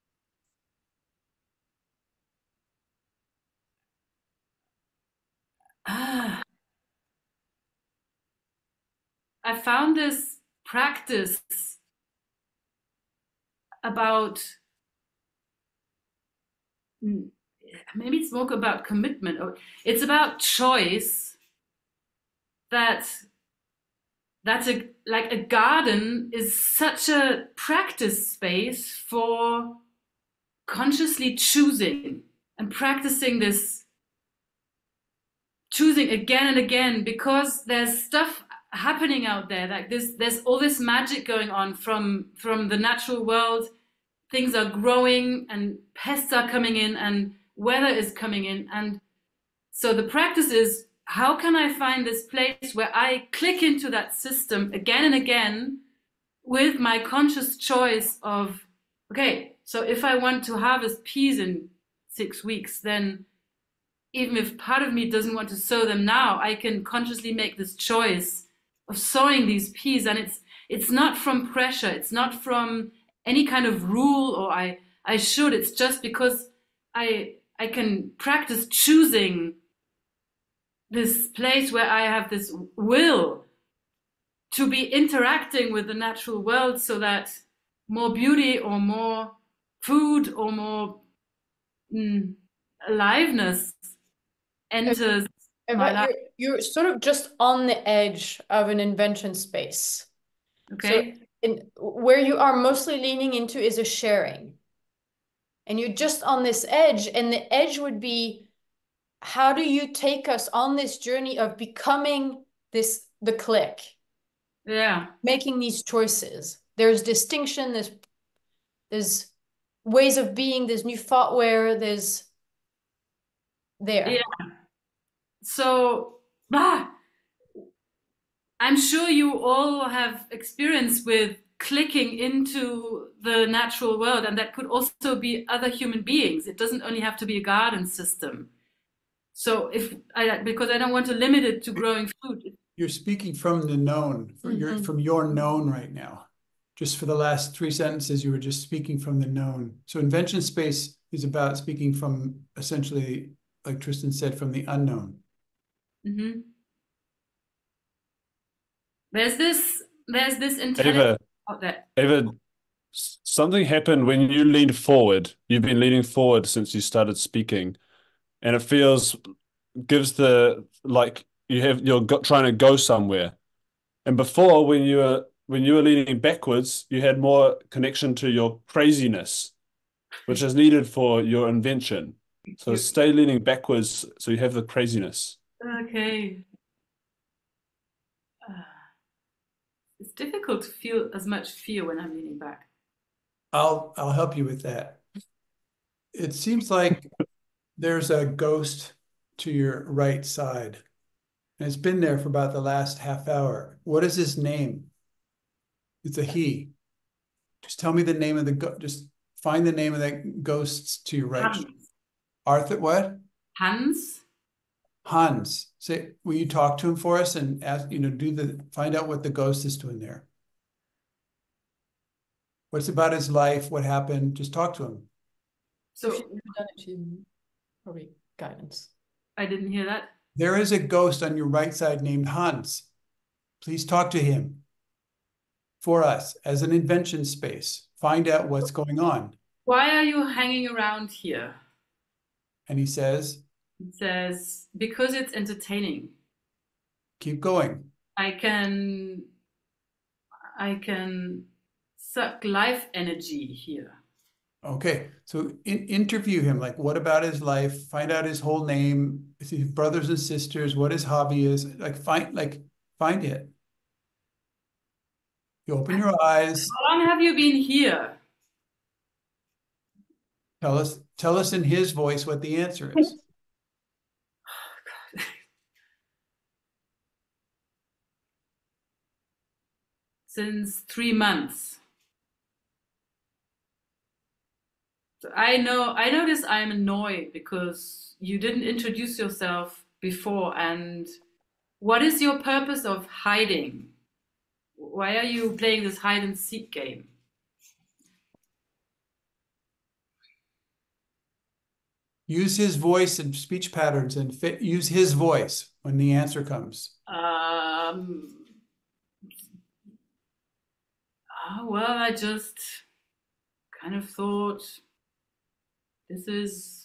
Ah. I found this practice about, maybe it's more about commitment. It's about choice. That that's a like a garden is such a practice space for consciously choosing and practicing this choosing again and again, because there's stuff happening out there, like this, there's all this magic going on from from the natural world. Things are growing and pests are coming in and weather is coming in. And so the practice is, how can I find this place where I click into that system again and again with my conscious choice of, okay, so if I want to harvest peas in six weeks, then even if part of me doesn't want to sow them now, I can consciously make this choice of sowing these peas. And it's it's not from pressure. It's not from any kind of rule or I, I should. It's just because I I can practice choosing this place where I have this will to be interacting with the natural world, so that more beauty or more food or more mm, aliveness enters my life. You're, you're sort of just on the edge of an invention space. Okay. So in, where you are mostly leaning into is a sharing. And you're just on this edge, and the edge would be, how do you take us on this journey of becoming this, the click? Yeah. Making these choices. There's distinction, there's, there's ways of being, there's new thoughtware, there's there. Yeah. So, ah, I'm sure you all have experience with clicking into the natural world, and that could also be other human beings. It doesn't only have to be a garden system. So if I, because I don't want to limit it to growing food. You're speaking from the known, from Mm-hmm. your from your known right now. Just for the last three sentences, you were just speaking from the known. So invention space is about speaking from, essentially, like Tristan said, from the unknown. Mm-hmm. There's this, there's this intelligence out there. Eva, something happened when you leaned forward. You've been leaning forward since you started speaking, and it feels, gives the, like you have, you're go, trying to go somewhere. And before, when you were when you were leaning backwards, you had more connection to your craziness, which is needed for your invention. So stay leaning backwards so you have the craziness. Okay. Uh, it's difficult to feel as much fear when I'm leaning back. I'll I'll help you with that. It seems like there's a ghost to your right side. And it's been there for about the last half hour. What is his name? It's a he. Just tell me the name of the ghost. Just find the name of that ghost to your right. Hans. Arthur, what? Hans. Hans. Say, will you talk to him for us and ask, you know, do the, find out what the ghost is doing there. What's about his life? What happened? Just talk to him. So probably guidance. I didn't hear that. There is a ghost on your right side named Hans. Please talk to him for us as an invention space. Find out what's going on. Why are you hanging around here? And he says, He says, because it's entertaining. keep going. I can, I can suck life energy here. Okay, so in, interview him. Like, what about his life? Find out his whole name, his brothers and sisters, what his hobby is. Like, find, like, find it. You open your eyes. How long have you been here? Tell us, tell us in his voice what the answer is. Oh, God. Since three months. So I know, I notice I'm annoyed because you didn't introduce yourself before. And what is your purpose of hiding? Why are you playing this hide and seek game? Use his voice and speech patterns and fit, use his voice when the answer comes. Um, oh, well, I just kind of thought this is,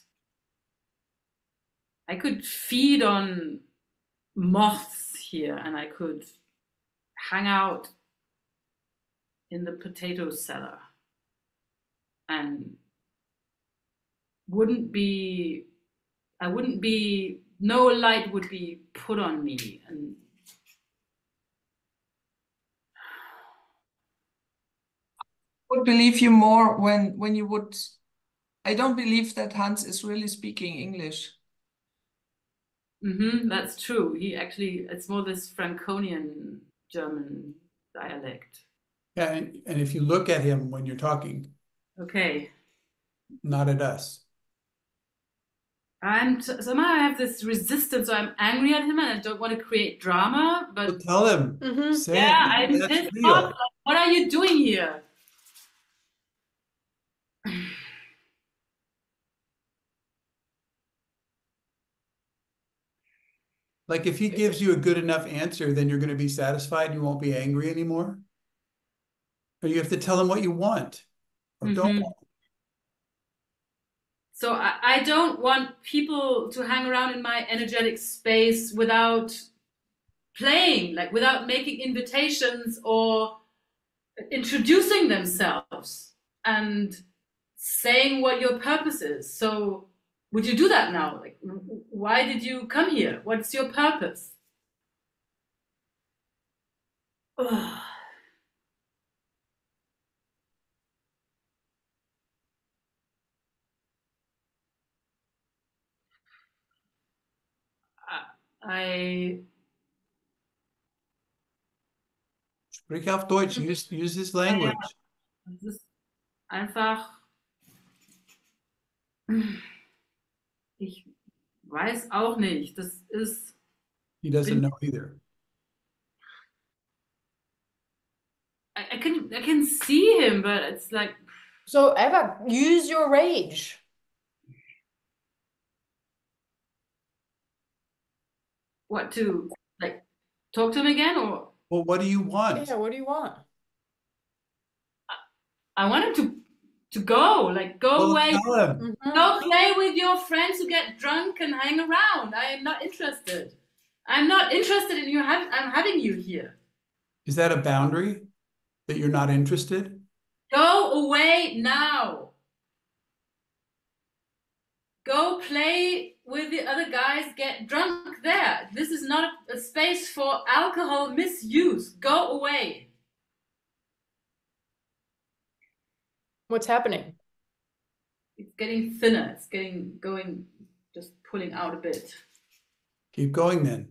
I could feed on moths here and I could hang out in the potato cellar and wouldn't be, I wouldn't be, no light would be put on me. And would believe you more when when you would. I don't believe that Hans is really speaking English. mm-hmm, that's true. He actually, it's more this Franconian German dialect. Yeah, and, and if you look at him when you're talking, Okay. not at us. I'm t- somehow I have this resistance, so I'm angry at him and I don't want to create drama, but So tell him, Mm-hmm. say yeah, it, I'm that's pissed real. off. Like, what are you doing here? Like if he gives you a good enough answer, then you're going to be satisfied. You won't be angry anymore. Or you have to tell him what you want or don't Mhm. want. So I, I don't want people to hang around in my energetic space without playing, like without making invitations or introducing themselves and saying what your purpose is. So would you do that now? Like, why did you come here? What's your purpose? Ugh. I Sprich auf Deutsch, use, use his language. Das ist einfach, ich weiß auch nicht. Das ist, He doesn't know either. I, I can I can see him, but it's like, So Eva, use your rage. what to like talk to him again, or Well, what do you want? Yeah, what do you want? I want him to to go, like go Well, away, tell him. Mhm. go play with your friends who get drunk and hang around. I am not interested. I'm not interested in you. Have, I'm having you here. Is that a boundary that you're not interested? Go away now. Go play with the other guys, get drunk there. This is not a, a space for alcohol misuse. Go away. What's happening? It's getting thinner. It's getting going, just pulling out a bit. Keep going then.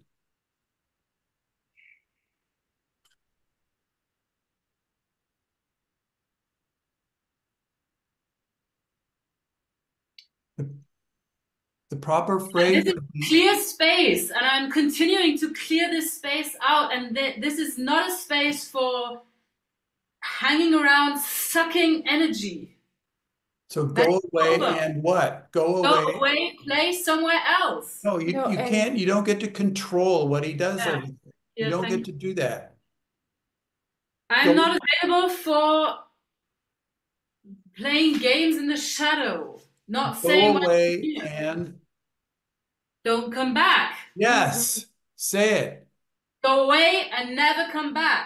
The, the proper phrase This is would be, clear space, and I'm continuing to clear this space out. And th this is not a space for hanging around, sucking energy. so That's go away over. and what? Go Go away. away, play somewhere else. No, you, No, you and- can't, you don't get to control what he does Yeah. over there. You Yeah, don't thank get to do that. I'm Go- not available for playing games in the shadow. Not Go saying what away you and don't come back. yes, say it. Go away and never come back.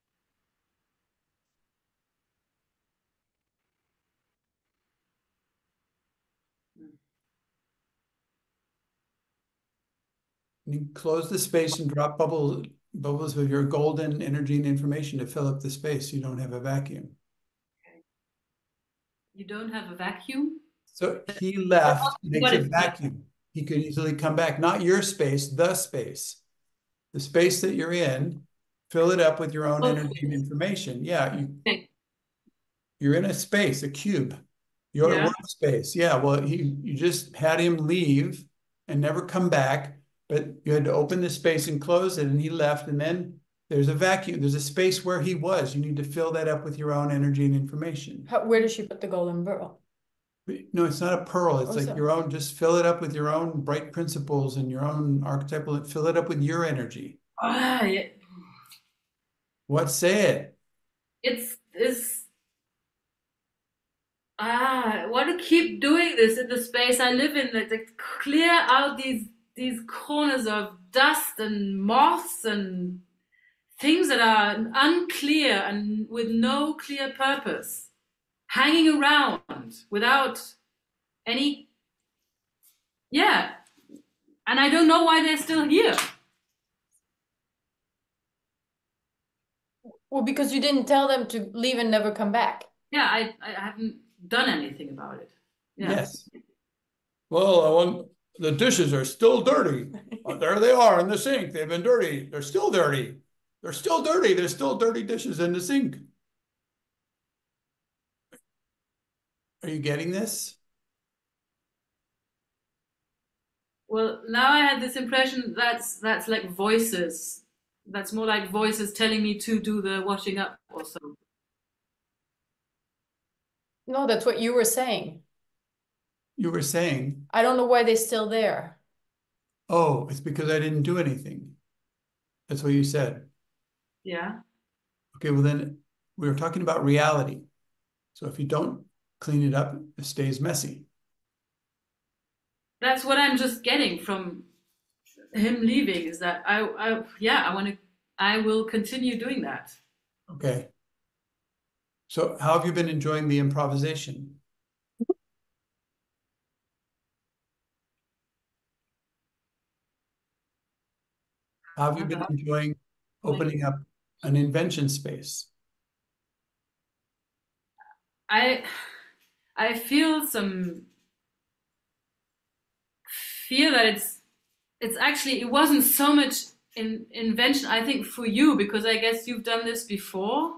You close the space and drop bubbles, bubbles of your golden energy and information to fill up the space. You don't have a vacuum. You don't have a vacuum? So he left, makes What a is- vacuum. He could easily come back. Not your space, the space. The space that you're in, fill it up with your own Oh. energy and information. Yeah, you, Okay. you're in a space, a cube. Your Yeah. workspace. Yeah, well, he, you just had him leave and never come back, but you had to open the space and close it, and he left, and then there's a vacuum. There's a space where he was. You need to fill that up with your own energy and information. How, where does she put the golden pearl? No, it's not a pearl. It's Oh, like so- your own, just fill it up with your own bright principles and your own archetypal, fill it up with your energy. Ah, yeah. What, say it? It's this. Ah, I want to keep doing this in the space I live in. Like, like clear out these these corners of dust and moths and things that are unclear and with no clear purpose, hanging around without any Yeah. And I don't know why they're still here. Well, because you didn't tell them to leave and never come back. Yeah, I, I haven't done anything about it. Yeah. Yes. Well, I want the dishes are still dirty. Oh, there they are in the sink. They've been dirty. They're still dirty. They're still dirty. There's still dirty dishes in the sink. Are you getting this? Well, now I had this impression that's that's like voices. That's more like voices telling me to do the washing up or so. No, that's what you were saying. You were saying, I don't know why they're still there. oh, it's because I didn't do anything. That's what you said. Yeah. Okay, well then we were talking about reality. So if you don't clean it up, it stays messy. That's what I'm just getting from him leaving, is that I, I yeah, I want to, I will continue doing that. Okay. So how have you been enjoying the improvisation? How have you been enjoying opening up an invention space? I I feel some fear that it's it's actually it wasn't so much in invention, I think, for you, because I guess you've done this before.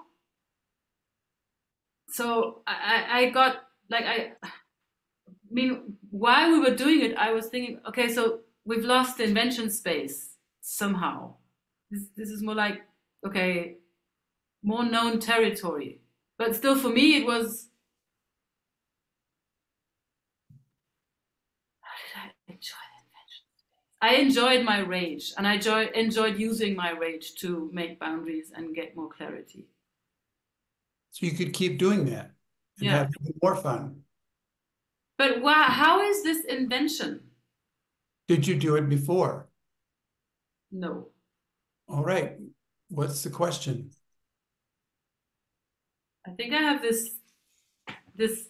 So I, I got like I, I mean, while we were doing it, I was thinking, okay, so we've lost the invention space somehow. This this is more like, okay, more known territory. But still, for me, it was. How did I enjoy the invention space? I enjoyed my rage, and I enjoy, enjoyed using my rage to make boundaries and get more clarity. So you could keep doing that and Yeah. have even more fun. But wow, how is this invention? Did you do it before? No. All right. What's the question? I think I have this this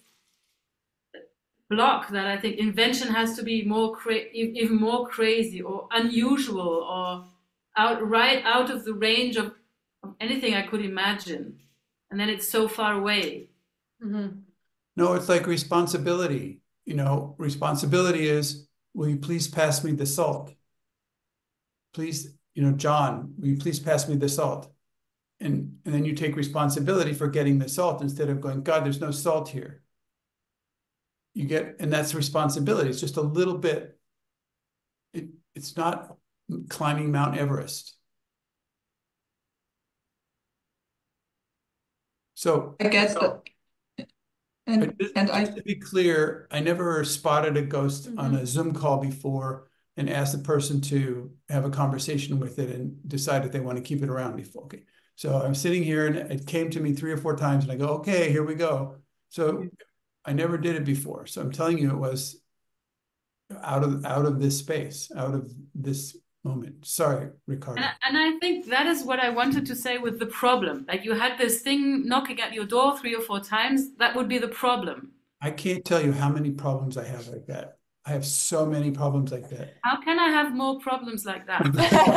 block that I think invention has to be more cra- even more crazy or unusual or out right out of the range of, of anything I could imagine, and then it's so far away. Mm-hmm. No, it's like responsibility. You know, responsibility is, will you please pass me the salt? Please, you know, John, will you please pass me the salt? And, and then you take responsibility for getting the salt instead of going, God, there's no salt here. You get, and that's responsibility. It's just a little bit. It, it's not climbing Mount Everest. So I get that. And, just, and just I, to be clear, I never spotted a ghost Mm-hmm. on a Zoom call before and asked the person to have a conversation with it and decide if they want to keep it around before. Okay. So I'm sitting here and it came to me three or four times and I go, okay, here we go. So I never did it before. So I'm telling you, it was out of out of this space, out of this moment. Sorry, Ricardo. And, and I think that is what I wanted to say with the problem. Like, you had this thing knocking at your door three or four times. That would be the problem. I can't tell you how many problems I have like that. I have so many problems like that. How can I have more problems like that?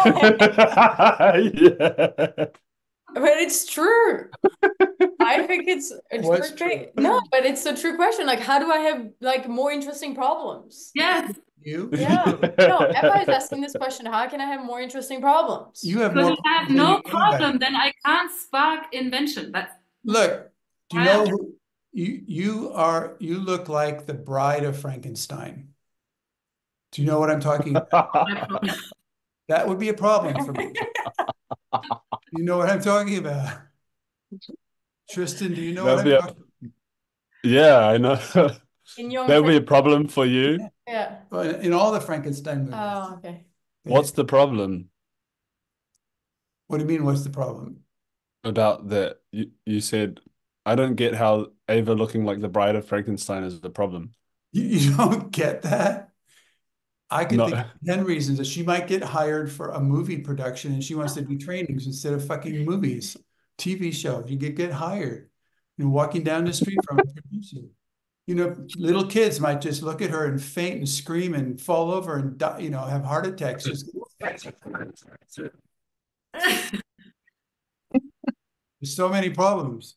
Yeah. But it's true. I think it's a What's true thing. true? No, but it's a true question. Like, how do I have like more interesting problems? Yes, You? Yeah. No, Emma is asking this question. How can I have more interesting problems? You have because more if I have problems than no you know about. problem, then I can't spark invention. That's Look, do you Wow. know who you you are? You look like the bride of Frankenstein. Do you know what I'm talking about? my problem. That would be a problem for me. You know what I'm talking about? Tristan, do you know what That'd I'm be a- talking about? Yeah, I know. In young That would be a Frank- problem for you. Yeah. Well, in all the Frankenstein movies. Oh, okay. What's the problem What do you mean, what's the problem? about that? You, you said, I don't get how Ava looking like the bride of Frankenstein is the problem. You, you don't get that? I could No. think of ten reasons that she might get hired for a movie production and she wants to do trainings instead of fucking movies, T V shows. You get get hired. You're walking down the street from a producer. You know, little kids might just look at her and faint and scream and fall over and die, you know, have heart attacks. Just there's so many problems.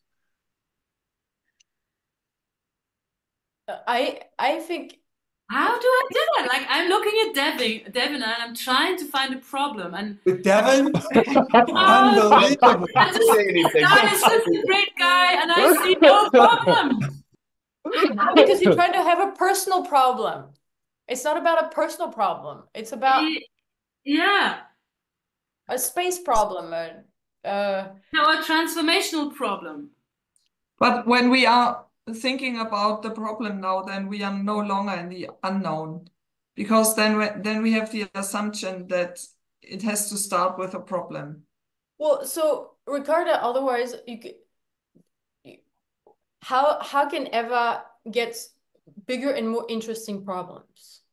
I I think. How do I do that? Like I'm looking at Devin, Devin, and I'm trying to find a problem. And with Devin, oh, unbelievable. I just, God is such a great guy, and I see no problem. Because you're trying to have a personal problem. It's not about a personal problem. It's about yeah, a space problem. Uh, uh, no, a transformational problem. But when we are thinking about the problem now, then we are no longer in the unknown, because then we, then we have the assumption that it has to start with a problem. Well, so Ricarda, otherwise you could, you, how how can Eva get bigger and more interesting problems?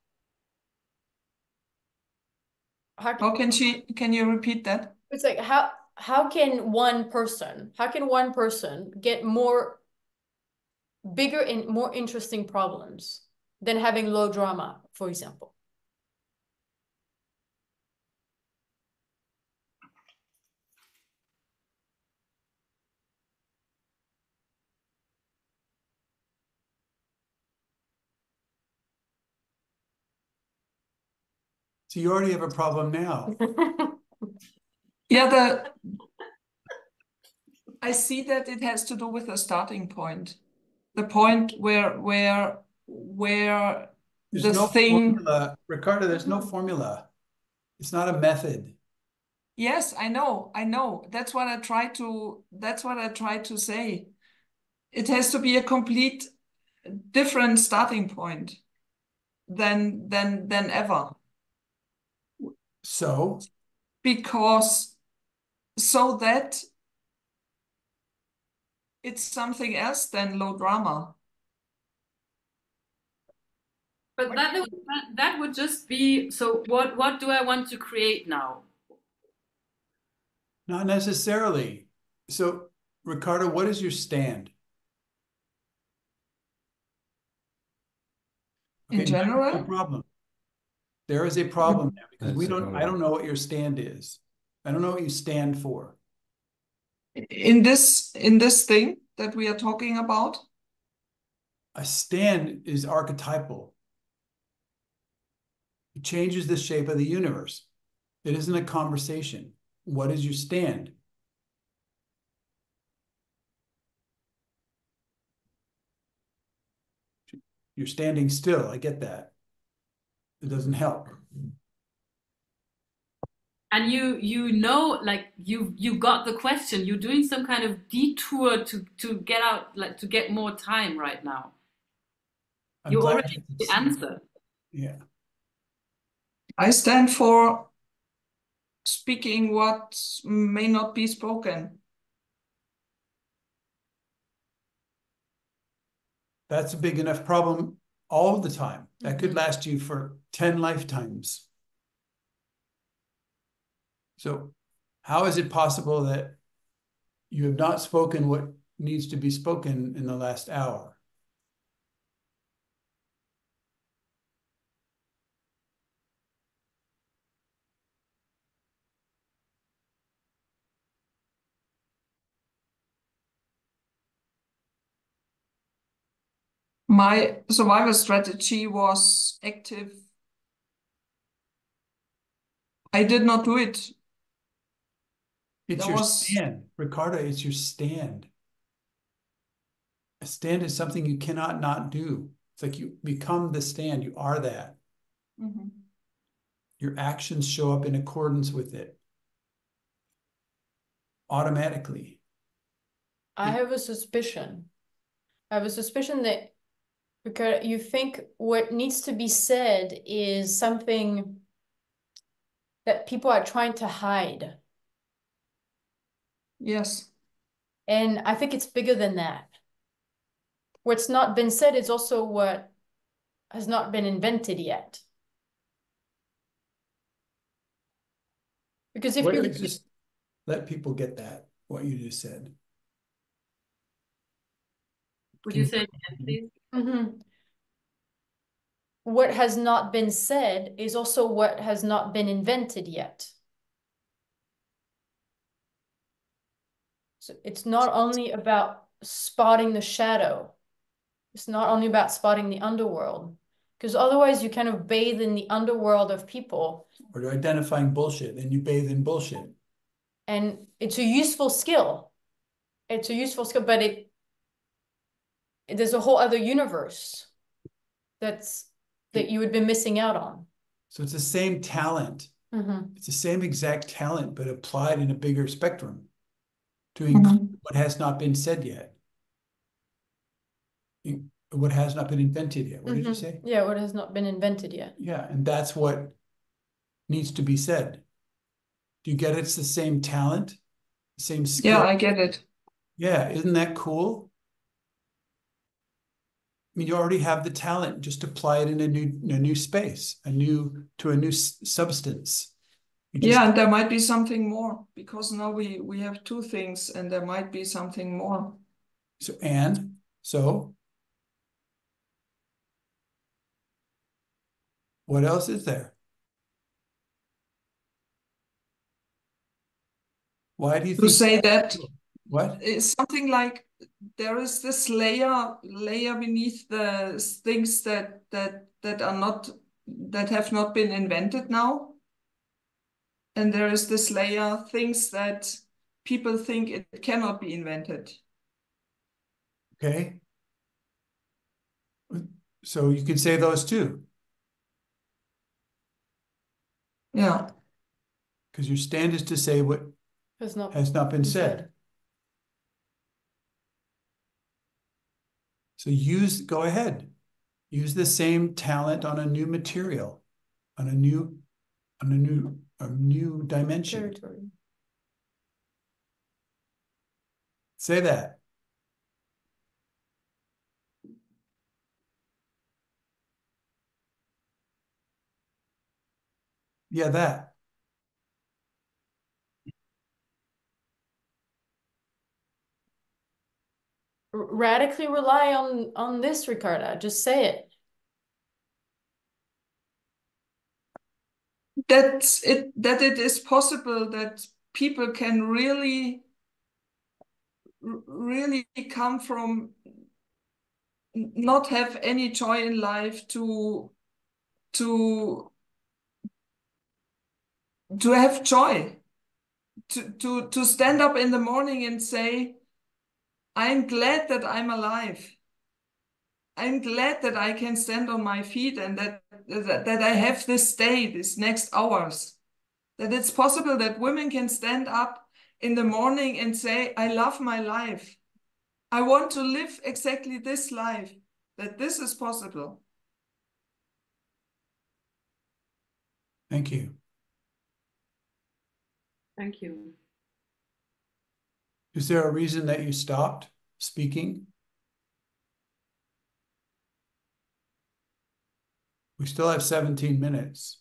How can, How can she? Can you repeat that? it's like how how can one person how can one person get more bigger and more interesting problems than having low drama, for example? So you already have a problem now. Yeah, the I see that it has to do with a starting point, the point where where where There's the no thing. formula, Ricardo. There's no formula. It's not a method. Yes, I know, I know. That's what I try to. That's what I try to say. It has to be a complete different starting point than than than ever. So, Because so that it's something else than low drama. But that would, that would just be, so what what do I want to create now? not necessarily. So, Ricardo, what is your stand? In Okay, now you have a general, problem. There is a problem now because we don't, I don't know what your stand is. I don't know what you stand for. in this in this thing that we are talking about, A stand is archetypal. It changes the shape of the universe. It isn't a conversation. What is your stand? You're standing still. I get that. It doesn't help. And you you know, like you you got the question. You're doing some kind of detour to to get out, like to get more time right now. I'm You glad already you the answer. Yeah. I stand for speaking what may not be spoken. That's a big enough problem all the time. That Mm-hmm. could last you for ten lifetimes. So how is it possible that you have not spoken what needs to be spoken in the last hour? My survival strategy was active. I did not do it. It's There your was stand, Ricardo, it's your stand. A stand is something you cannot not do. It's like you become the stand, you are that. Mhm. Your actions show up in accordance with it automatically. I have a suspicion. I have a suspicion that because you think what needs to be said is something that people are trying to hide. Yes. And I think it's bigger than that. What's not been said is also what has not been invented yet. Because if Wait, you wait, just let people get that, what you just said. Would Can you you- say it again, please? Mm-hmm. What has not been said is also what has not been invented yet. So it's not only about spotting the shadow. It's not only about spotting the underworld, because otherwise you kind of bathe in the underworld of people. Or identifying bullshit, then you bathe in bullshit. And it's a useful skill. It's a useful skill, but it, it there's a whole other universe that's that you would be missing out on. So it's the same talent. Mm-hmm. It's the same exact talent, but applied in a bigger spectrum to include mm-hmm. what has not been said yet. What has not been invented yet. What mm-hmm. did you say? Yeah, what has not been invented yet. Yeah, and that's what needs to be said. Do you get it? It's the same talent, the same skill. Yeah, I get it. Yeah, isn't that cool? I mean, you already have the talent. Just apply it in a new, in a new space, a new to a new substance. Just... Yeah, and there might be something more because now we we have two things, and there might be something more. So and so, what else is there? Why do you to think say that? What? It's something like there is this layer layer beneath the things that that that are not that have not been invented now, and there is this layer things that people think it cannot be invented. Okay, so you can say those too. Yeah, because your stand is to say what has not, has not been said. said. So use, go ahead, use the same talent on a new material, on a new, on a new, a new dimension. Territory. Say that. Yeah, that. Radically rely on on this, Ricarda. Just say it. That's it. That it is possible that people can really, really come from not have any joy in life to to to have joy, to to to stand up in the morning and say, I'm glad that I'm alive. I'm glad that I can stand on my feet and that, that, that I have this day, these next hours. That it's possible that women can stand up in the morning and say, I love my life. I want to live exactly this life, that this is possible. Thank you. Thank you. Is there a reason that you stopped speaking? We still have seventeen minutes.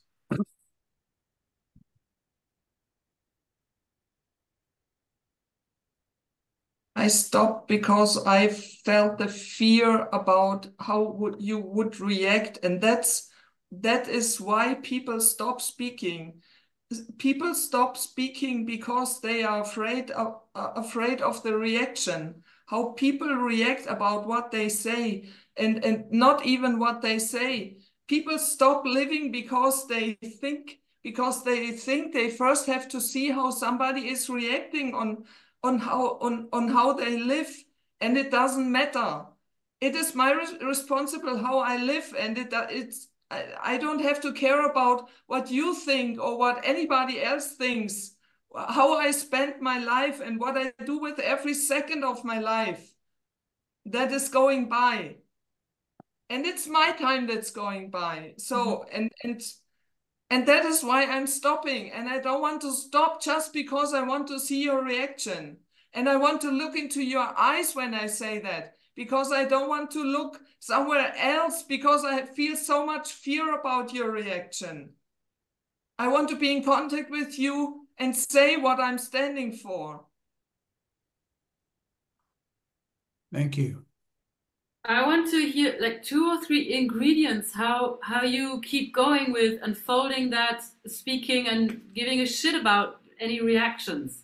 I stopped because I felt the fear about how would you would react, and that's that is why people stop speaking. People stop speaking because they are afraid of uh, afraid of the reaction, how people react about what they say, and and not even what they say. People stop living because they think because they think they first have to see how somebody is reacting on on how on on how they live, and it doesn't matter. It is my re responsible how I live, and it it's I, I don't have to care about what you think or what anybody else thinks. How I spend my life and what I do with every second of my life that is going by, and it's my time that's going by. So mm-hmm. and and and that is why I'm stopping, and I don't want to stop just because I want to see your reaction. And I want to look into your eyes when I say that, because I don't want to look somewhere else because I feel so much fear about your reaction. I want to be in contact with you and say what I'm standing for. Thank you. I want to hear like two or three ingredients, how how you keep going with unfolding that, speaking and giving a shit about any reactions.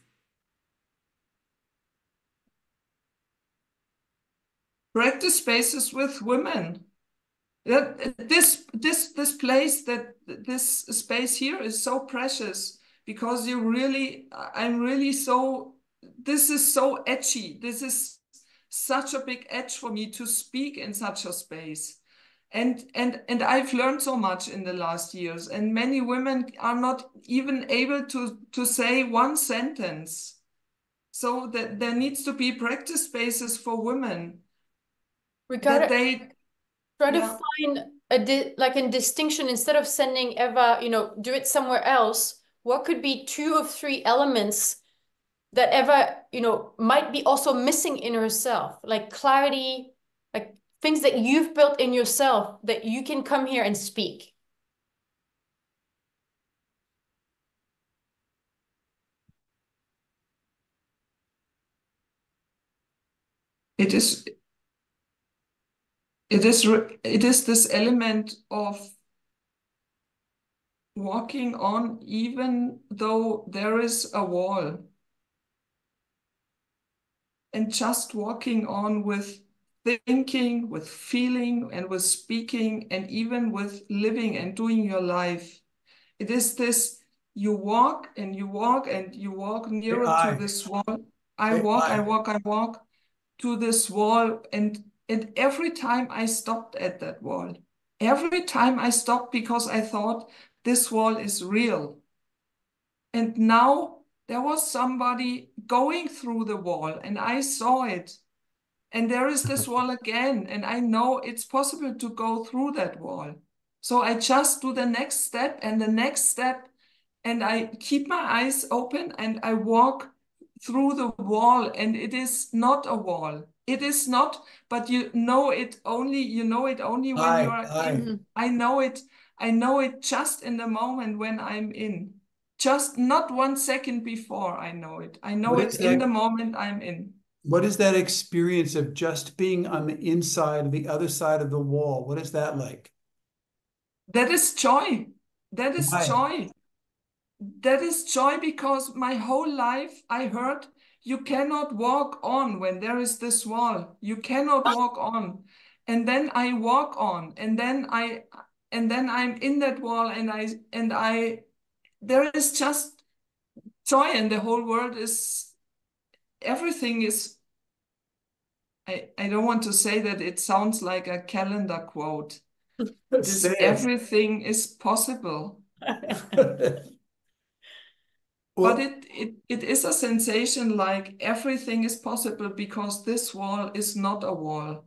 Practice spaces with women. That this this this place that this space here is so precious because you really I'm really so this is so edgy. This is such a big edge for me to speak in such a space. And and and I've learned so much in the last years, and many women are not even able to to say one sentence. So that there needs to be practice spaces for women We that gotta they try to yeah. find a di like a distinction instead of sending Eva, you know, do it somewhere else. What could be two or three elements that Eva, you know, might be also missing in herself, like clarity, like things that you've built in yourself that you can come here and speak. It is it is it is this element of walking on even though there is a wall, and just walking on with thinking, with feeling, and with speaking, and even with living and doing your life. It is this, you walk and you walk and you walk nearer Say to I. this wall. I Say walk, I I. walk, I walk to this wall, and and every time I stopped at that wall, every time I stopped because I thought this wall is real. And now there was somebody going through the wall and I saw it. And there is this wall again, and I know it's possible to go through that wall. So I just do the next step and the next step, and I keep my eyes open and I walk through the wall, and it is not a wall. It is not, but you know it only, you know it only when you I. are I. in. I know it, I know it just in the moment when I'm in. Just not one second before I know it. I know What it is in the that? moment I'm in. What is that experience of just being on the inside, the other side of the wall? What is that like? That is joy. That is Why? joy. That is joy because my whole life I heard you cannot walk on when there is this wall. You cannot walk on. And then I walk on, and then I and then I'm in that wall, and I and I there is just joy, and the whole world is everything is I, I don't want to say that it sounds like a calendar quote. It Say is it. everything is possible. But Well, it, it, it is a sensation like everything is possible because this wall is not a wall.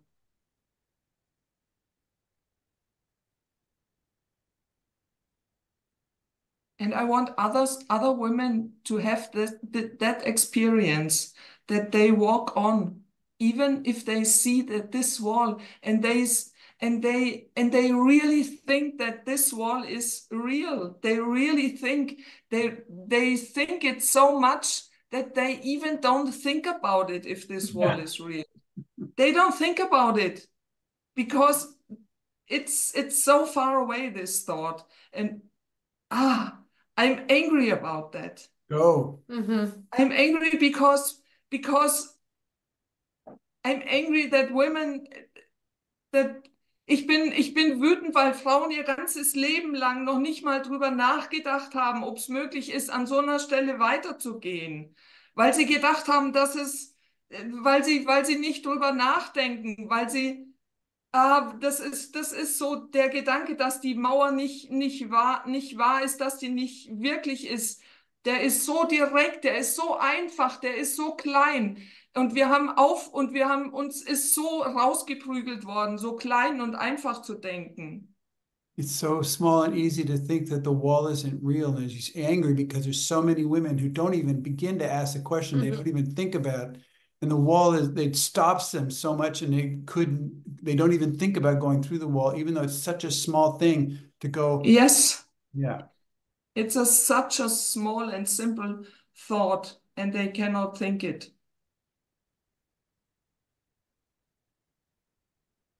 And I want others, other women to have this, that, that experience, that they walk on, even if they see that this wall and they and they and they really think that this wall is real. They really think they they think it so much that they even don't think about it if this wall yeah. is real. They don't think about it because it's it's so far away, this thought. And ah, I'm angry about that. Go. Mm-hmm. I'm angry because because I'm angry that women that ich bin ich bin wütend, weil Frauen ihr ganzes Leben lang noch nicht mal drüber nachgedacht haben, ob es möglich ist, an so einer Stelle weiterzugehen, weil sie gedacht haben, dass es weil sie weil sie nicht drüber nachdenken, weil sie Ah, das ist, das ist so der Gedanke, dass die Mauer nicht, nicht wahr, nicht wahr ist, dass die nicht wirklich ist. Der ist so direkt, der ist so einfach, der ist so klein. Und wir haben auf und wir haben uns ist so rausgeprügelt worden, so klein und einfach zu denken. It's so small and easy to think that the wall isn't real, and you're angry because there's so many women who don't even begin to ask the question. Mm-hmm. They don't even think about it. And the wall is, it stops them so much, and they couldn't, they don't even think about going through the wall, even though it's such a small thing to go. Yes. Yeah. It's a, such a small and simple thought, and they cannot think it.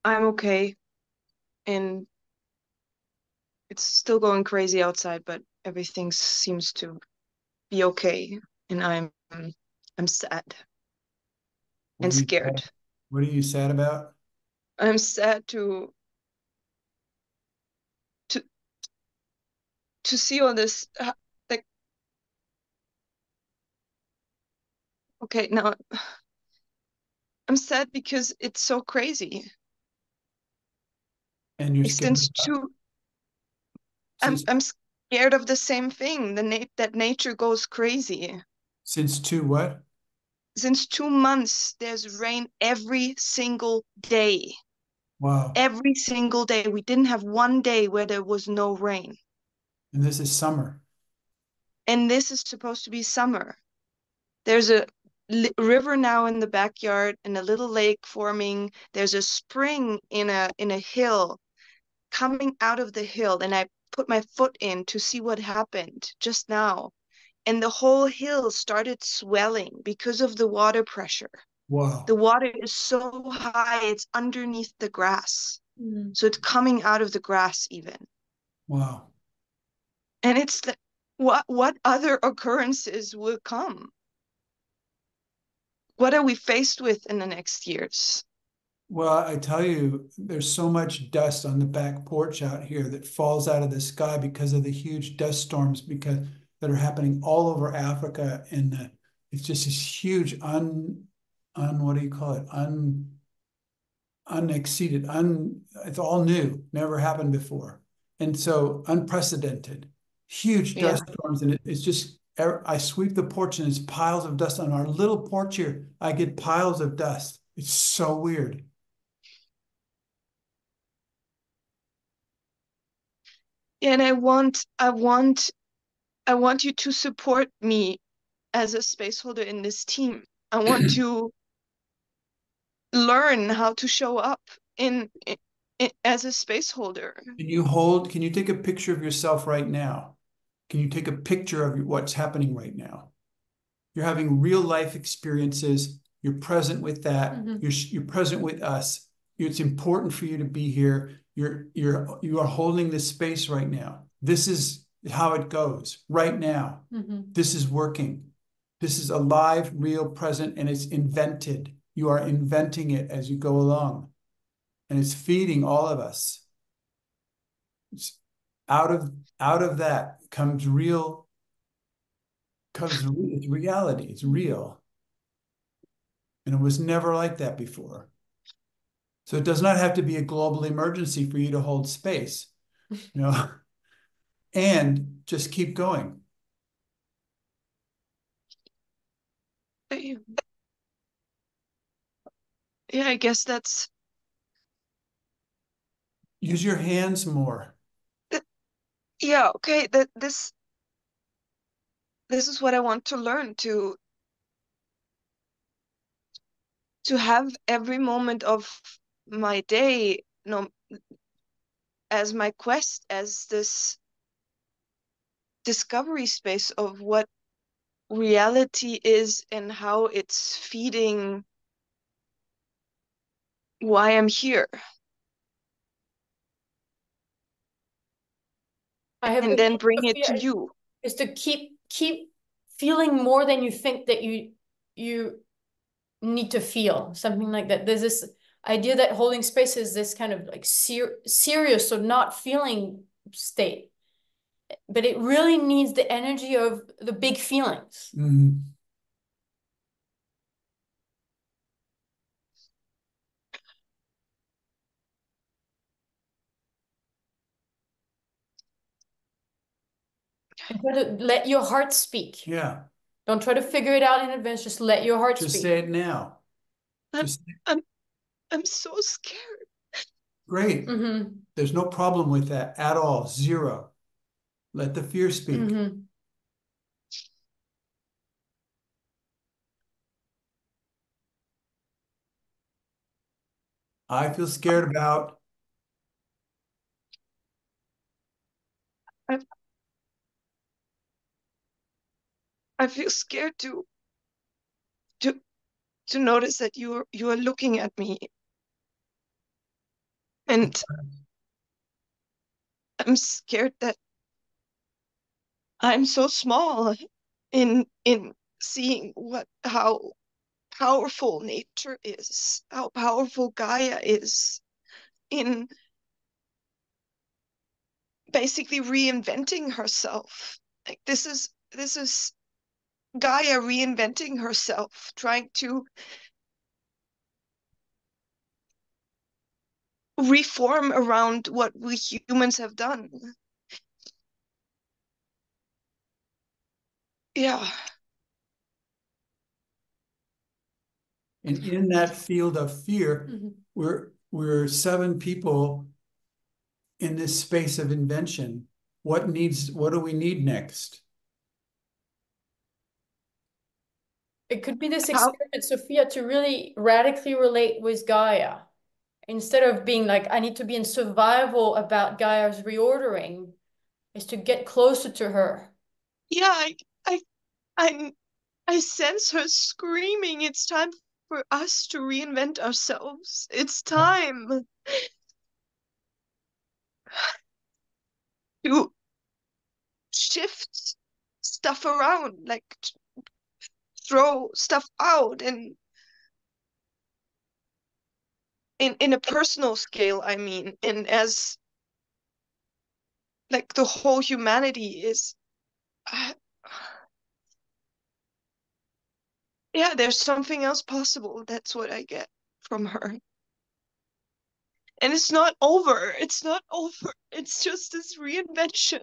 I'm okay. And it's still going crazy outside, but everything seems to be okay. And I'm I'm sad What and are you scared. sad, what are you sad about? I'm sad to to to see all this uh, like okay, now I'm sad because it's so crazy. And you're Like, scared since about, two I'm since I'm scared of the same thing, the na that nature goes crazy. since two what? Since two months, there's rain every single day. Wow. Every single day. We didn't have one day where there was no rain. And this is summer. And this is supposed to be summer. There's a river now in the backyard and a little lake forming. There's a spring in a in a hill coming out of the hill, and I put my foot in to see what happened just now. And the whole hill started swelling because of the water pressure. The Wow. water is so high, it's underneath the grass. Mm. So it's coming out of the grass even. Wow. And it's the, what what other occurrences will come? What are we faced with in the next years? Well, I tell you, there's so much dust on the back porch out here that falls out of the sky because of the huge dust storms because that are happening all over Africa. And uh, it's just this huge un, un, what do you call it? Un, unexceeded, un, it's all new, never happened before. And so unprecedented, huge Yeah. dust storms. And it, it's just, I sweep the porch and it's piles of dust on our little porch here. I get piles of dust. It's so weird. And I want I want I want you to support me as a space holder in this team. I want to learn how to show up in, in, in as a space holder. Can you hold, can you take a picture of yourself right now? Can you take a picture of what's happening right now? You're having real life experiences. You're present with that. Mm-hmm. You're, you're present with us. It's important for you to be here. You're, you're, you are holding this space right now. This is how it goes right now. Mm-hmm. This is working. This is alive, real, present, and it's invented. You are inventing it as you go along. And it's feeding all of us. It's out of, out of that comes real, comes it's reality. It's real. And it was never like that before. So it does not have to be a global emergency for you to hold space, you know, and just keep going. Yeah, I guess that's... Use your hands more. Yeah, okay, that this this is what I want to learn, to to have every moment of my day, you know, as my quest, as this discovery space of what reality is and how it's feeding why I'm here. I have and then bring it to you. Is to keep keep feeling more than you think that you you need to feel, something like that. There's this idea that holding space is this kind of like ser serious or not feeling state, but it really needs the energy of the big feelings. Mm-hmm. And try to let your heart speak. Yeah. Don't try to figure it out in advance. Just let your heart Just speak. say it now. I'm, Just I'm, I'm so scared. Great. Mm-hmm. There's no problem with that at all. Zero. Let the fear speak. Mm-hmm. I feel scared about. I, I feel scared to, to, to notice that you are, you are looking at me. And I'm scared that I'm so small in in seeing what how powerful nature is, how powerful Gaia is in basically reinventing herself. Like this is this is Gaia reinventing herself, trying to reform around what we humans have done. Yeah. And in that field of fear, mm-hmm. we're we're seven people in this space of invention. What needs, what do we need next? It could be this experiment, Sophia, to really radically relate with Gaia. Instead of being like, I need to be in survival about Gaia's reordering, is to get closer to her. Yeah, I, I, I, I sense her screaming. It's time for us to reinvent ourselves. It's time to shift stuff around, like throw stuff out, and in in a personal scale, I mean, and as like the whole humanity is uh, yeah, there's something else possible. That's what I get from her. And it's not over. It's not over. It's just this reinvention.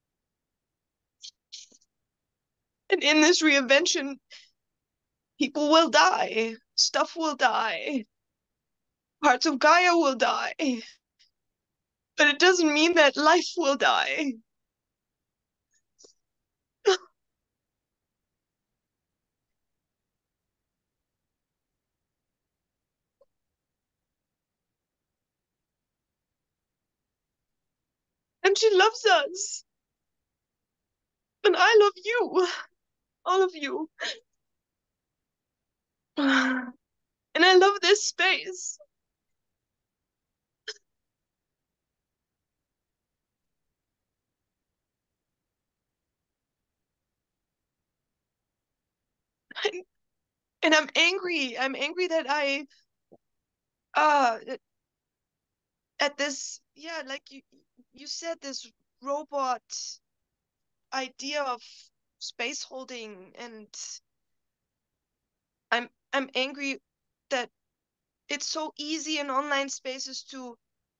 And in this reinvention, people will die. Stuff will die. Parts of Gaia will die. But it doesn't mean that life will die. And she loves us. And I love you. All of you. And I love this space. And, and I'm angry. I'm angry that I uh at this, yeah, like you you said, this robot idea of space holding, and I'm I'm angry that it's so easy in online spaces to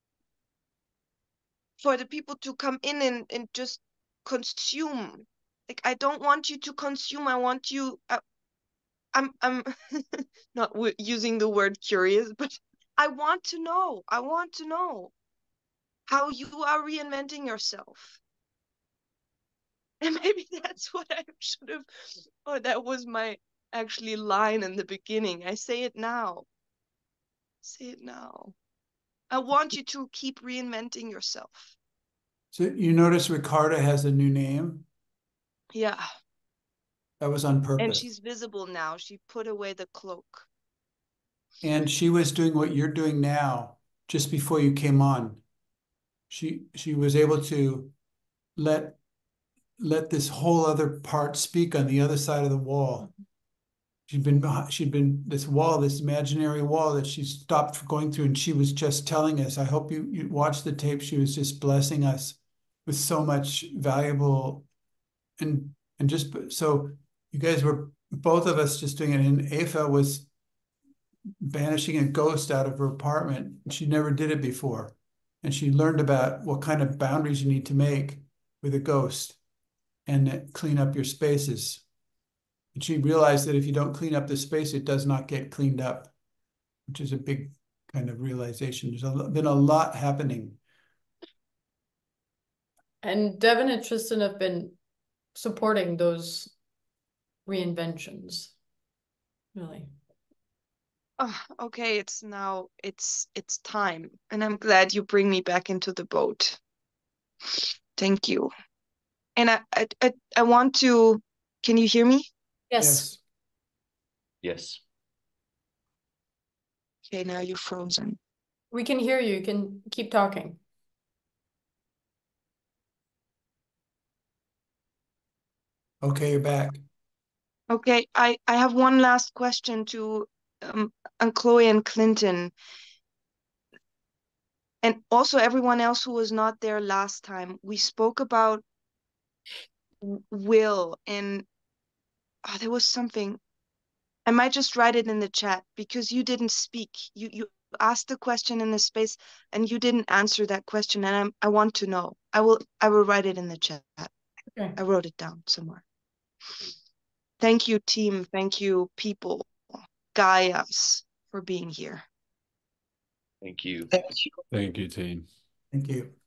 for the people to come in and, and just consume. Like, I don't want you to consume. I want you. Uh, I'm I'm not w using the word curious, but I want to know. I want to know how you are reinventing yourself. And maybe that's what I should have, or that was my actually line in the beginning. I say it now. Say it now. I want you to keep reinventing yourself. So you notice Ricarda has a new name? Yeah. That was on purpose. And she's visible now. She put away the cloak. And she was doing what you're doing now, just before you came on. She she was able to let let this whole other part speak on the other side of the wall. She'd been she'd been this wall, this imaginary wall that she stopped going through, and she was just telling us. I hope you you watch the tape. She was just blessing us with so much valuable, and and just so you guys were both of us just doing it. And Aoife was banishing a ghost out of her apartment. She never did it before, and she learned about what kind of boundaries you need to make with a ghost and clean up your spaces. And she realized that if you don't clean up the space, it does not get cleaned up, which is a big kind of realization. There's a, been a lot happening. And Devin and Tristan have been supporting those reinventions, really. Oh, okay, it's now, it's it's time. And I'm glad you bring me back into the boat. Thank you. And I, I, I, I want to, can you hear me? Yes. Yes. Okay, now you're frozen. We can hear you. You can keep talking. Okay, you're back. Okay, I, I have one last question to um, Anne-Chloé and Clinton, and also everyone else who was not there last time. We spoke about will, and oh, there was something. I might just write it in the chat because you didn't speak. You you asked the question in the space and you didn't answer that question, and I'm, I want to know. I will I will write it in the chat. Okay. I wrote it down somewhere. Thank you, team. Thank you, people, Gaias, for being here. Thank you. Thank you. Thank you, team. Thank you.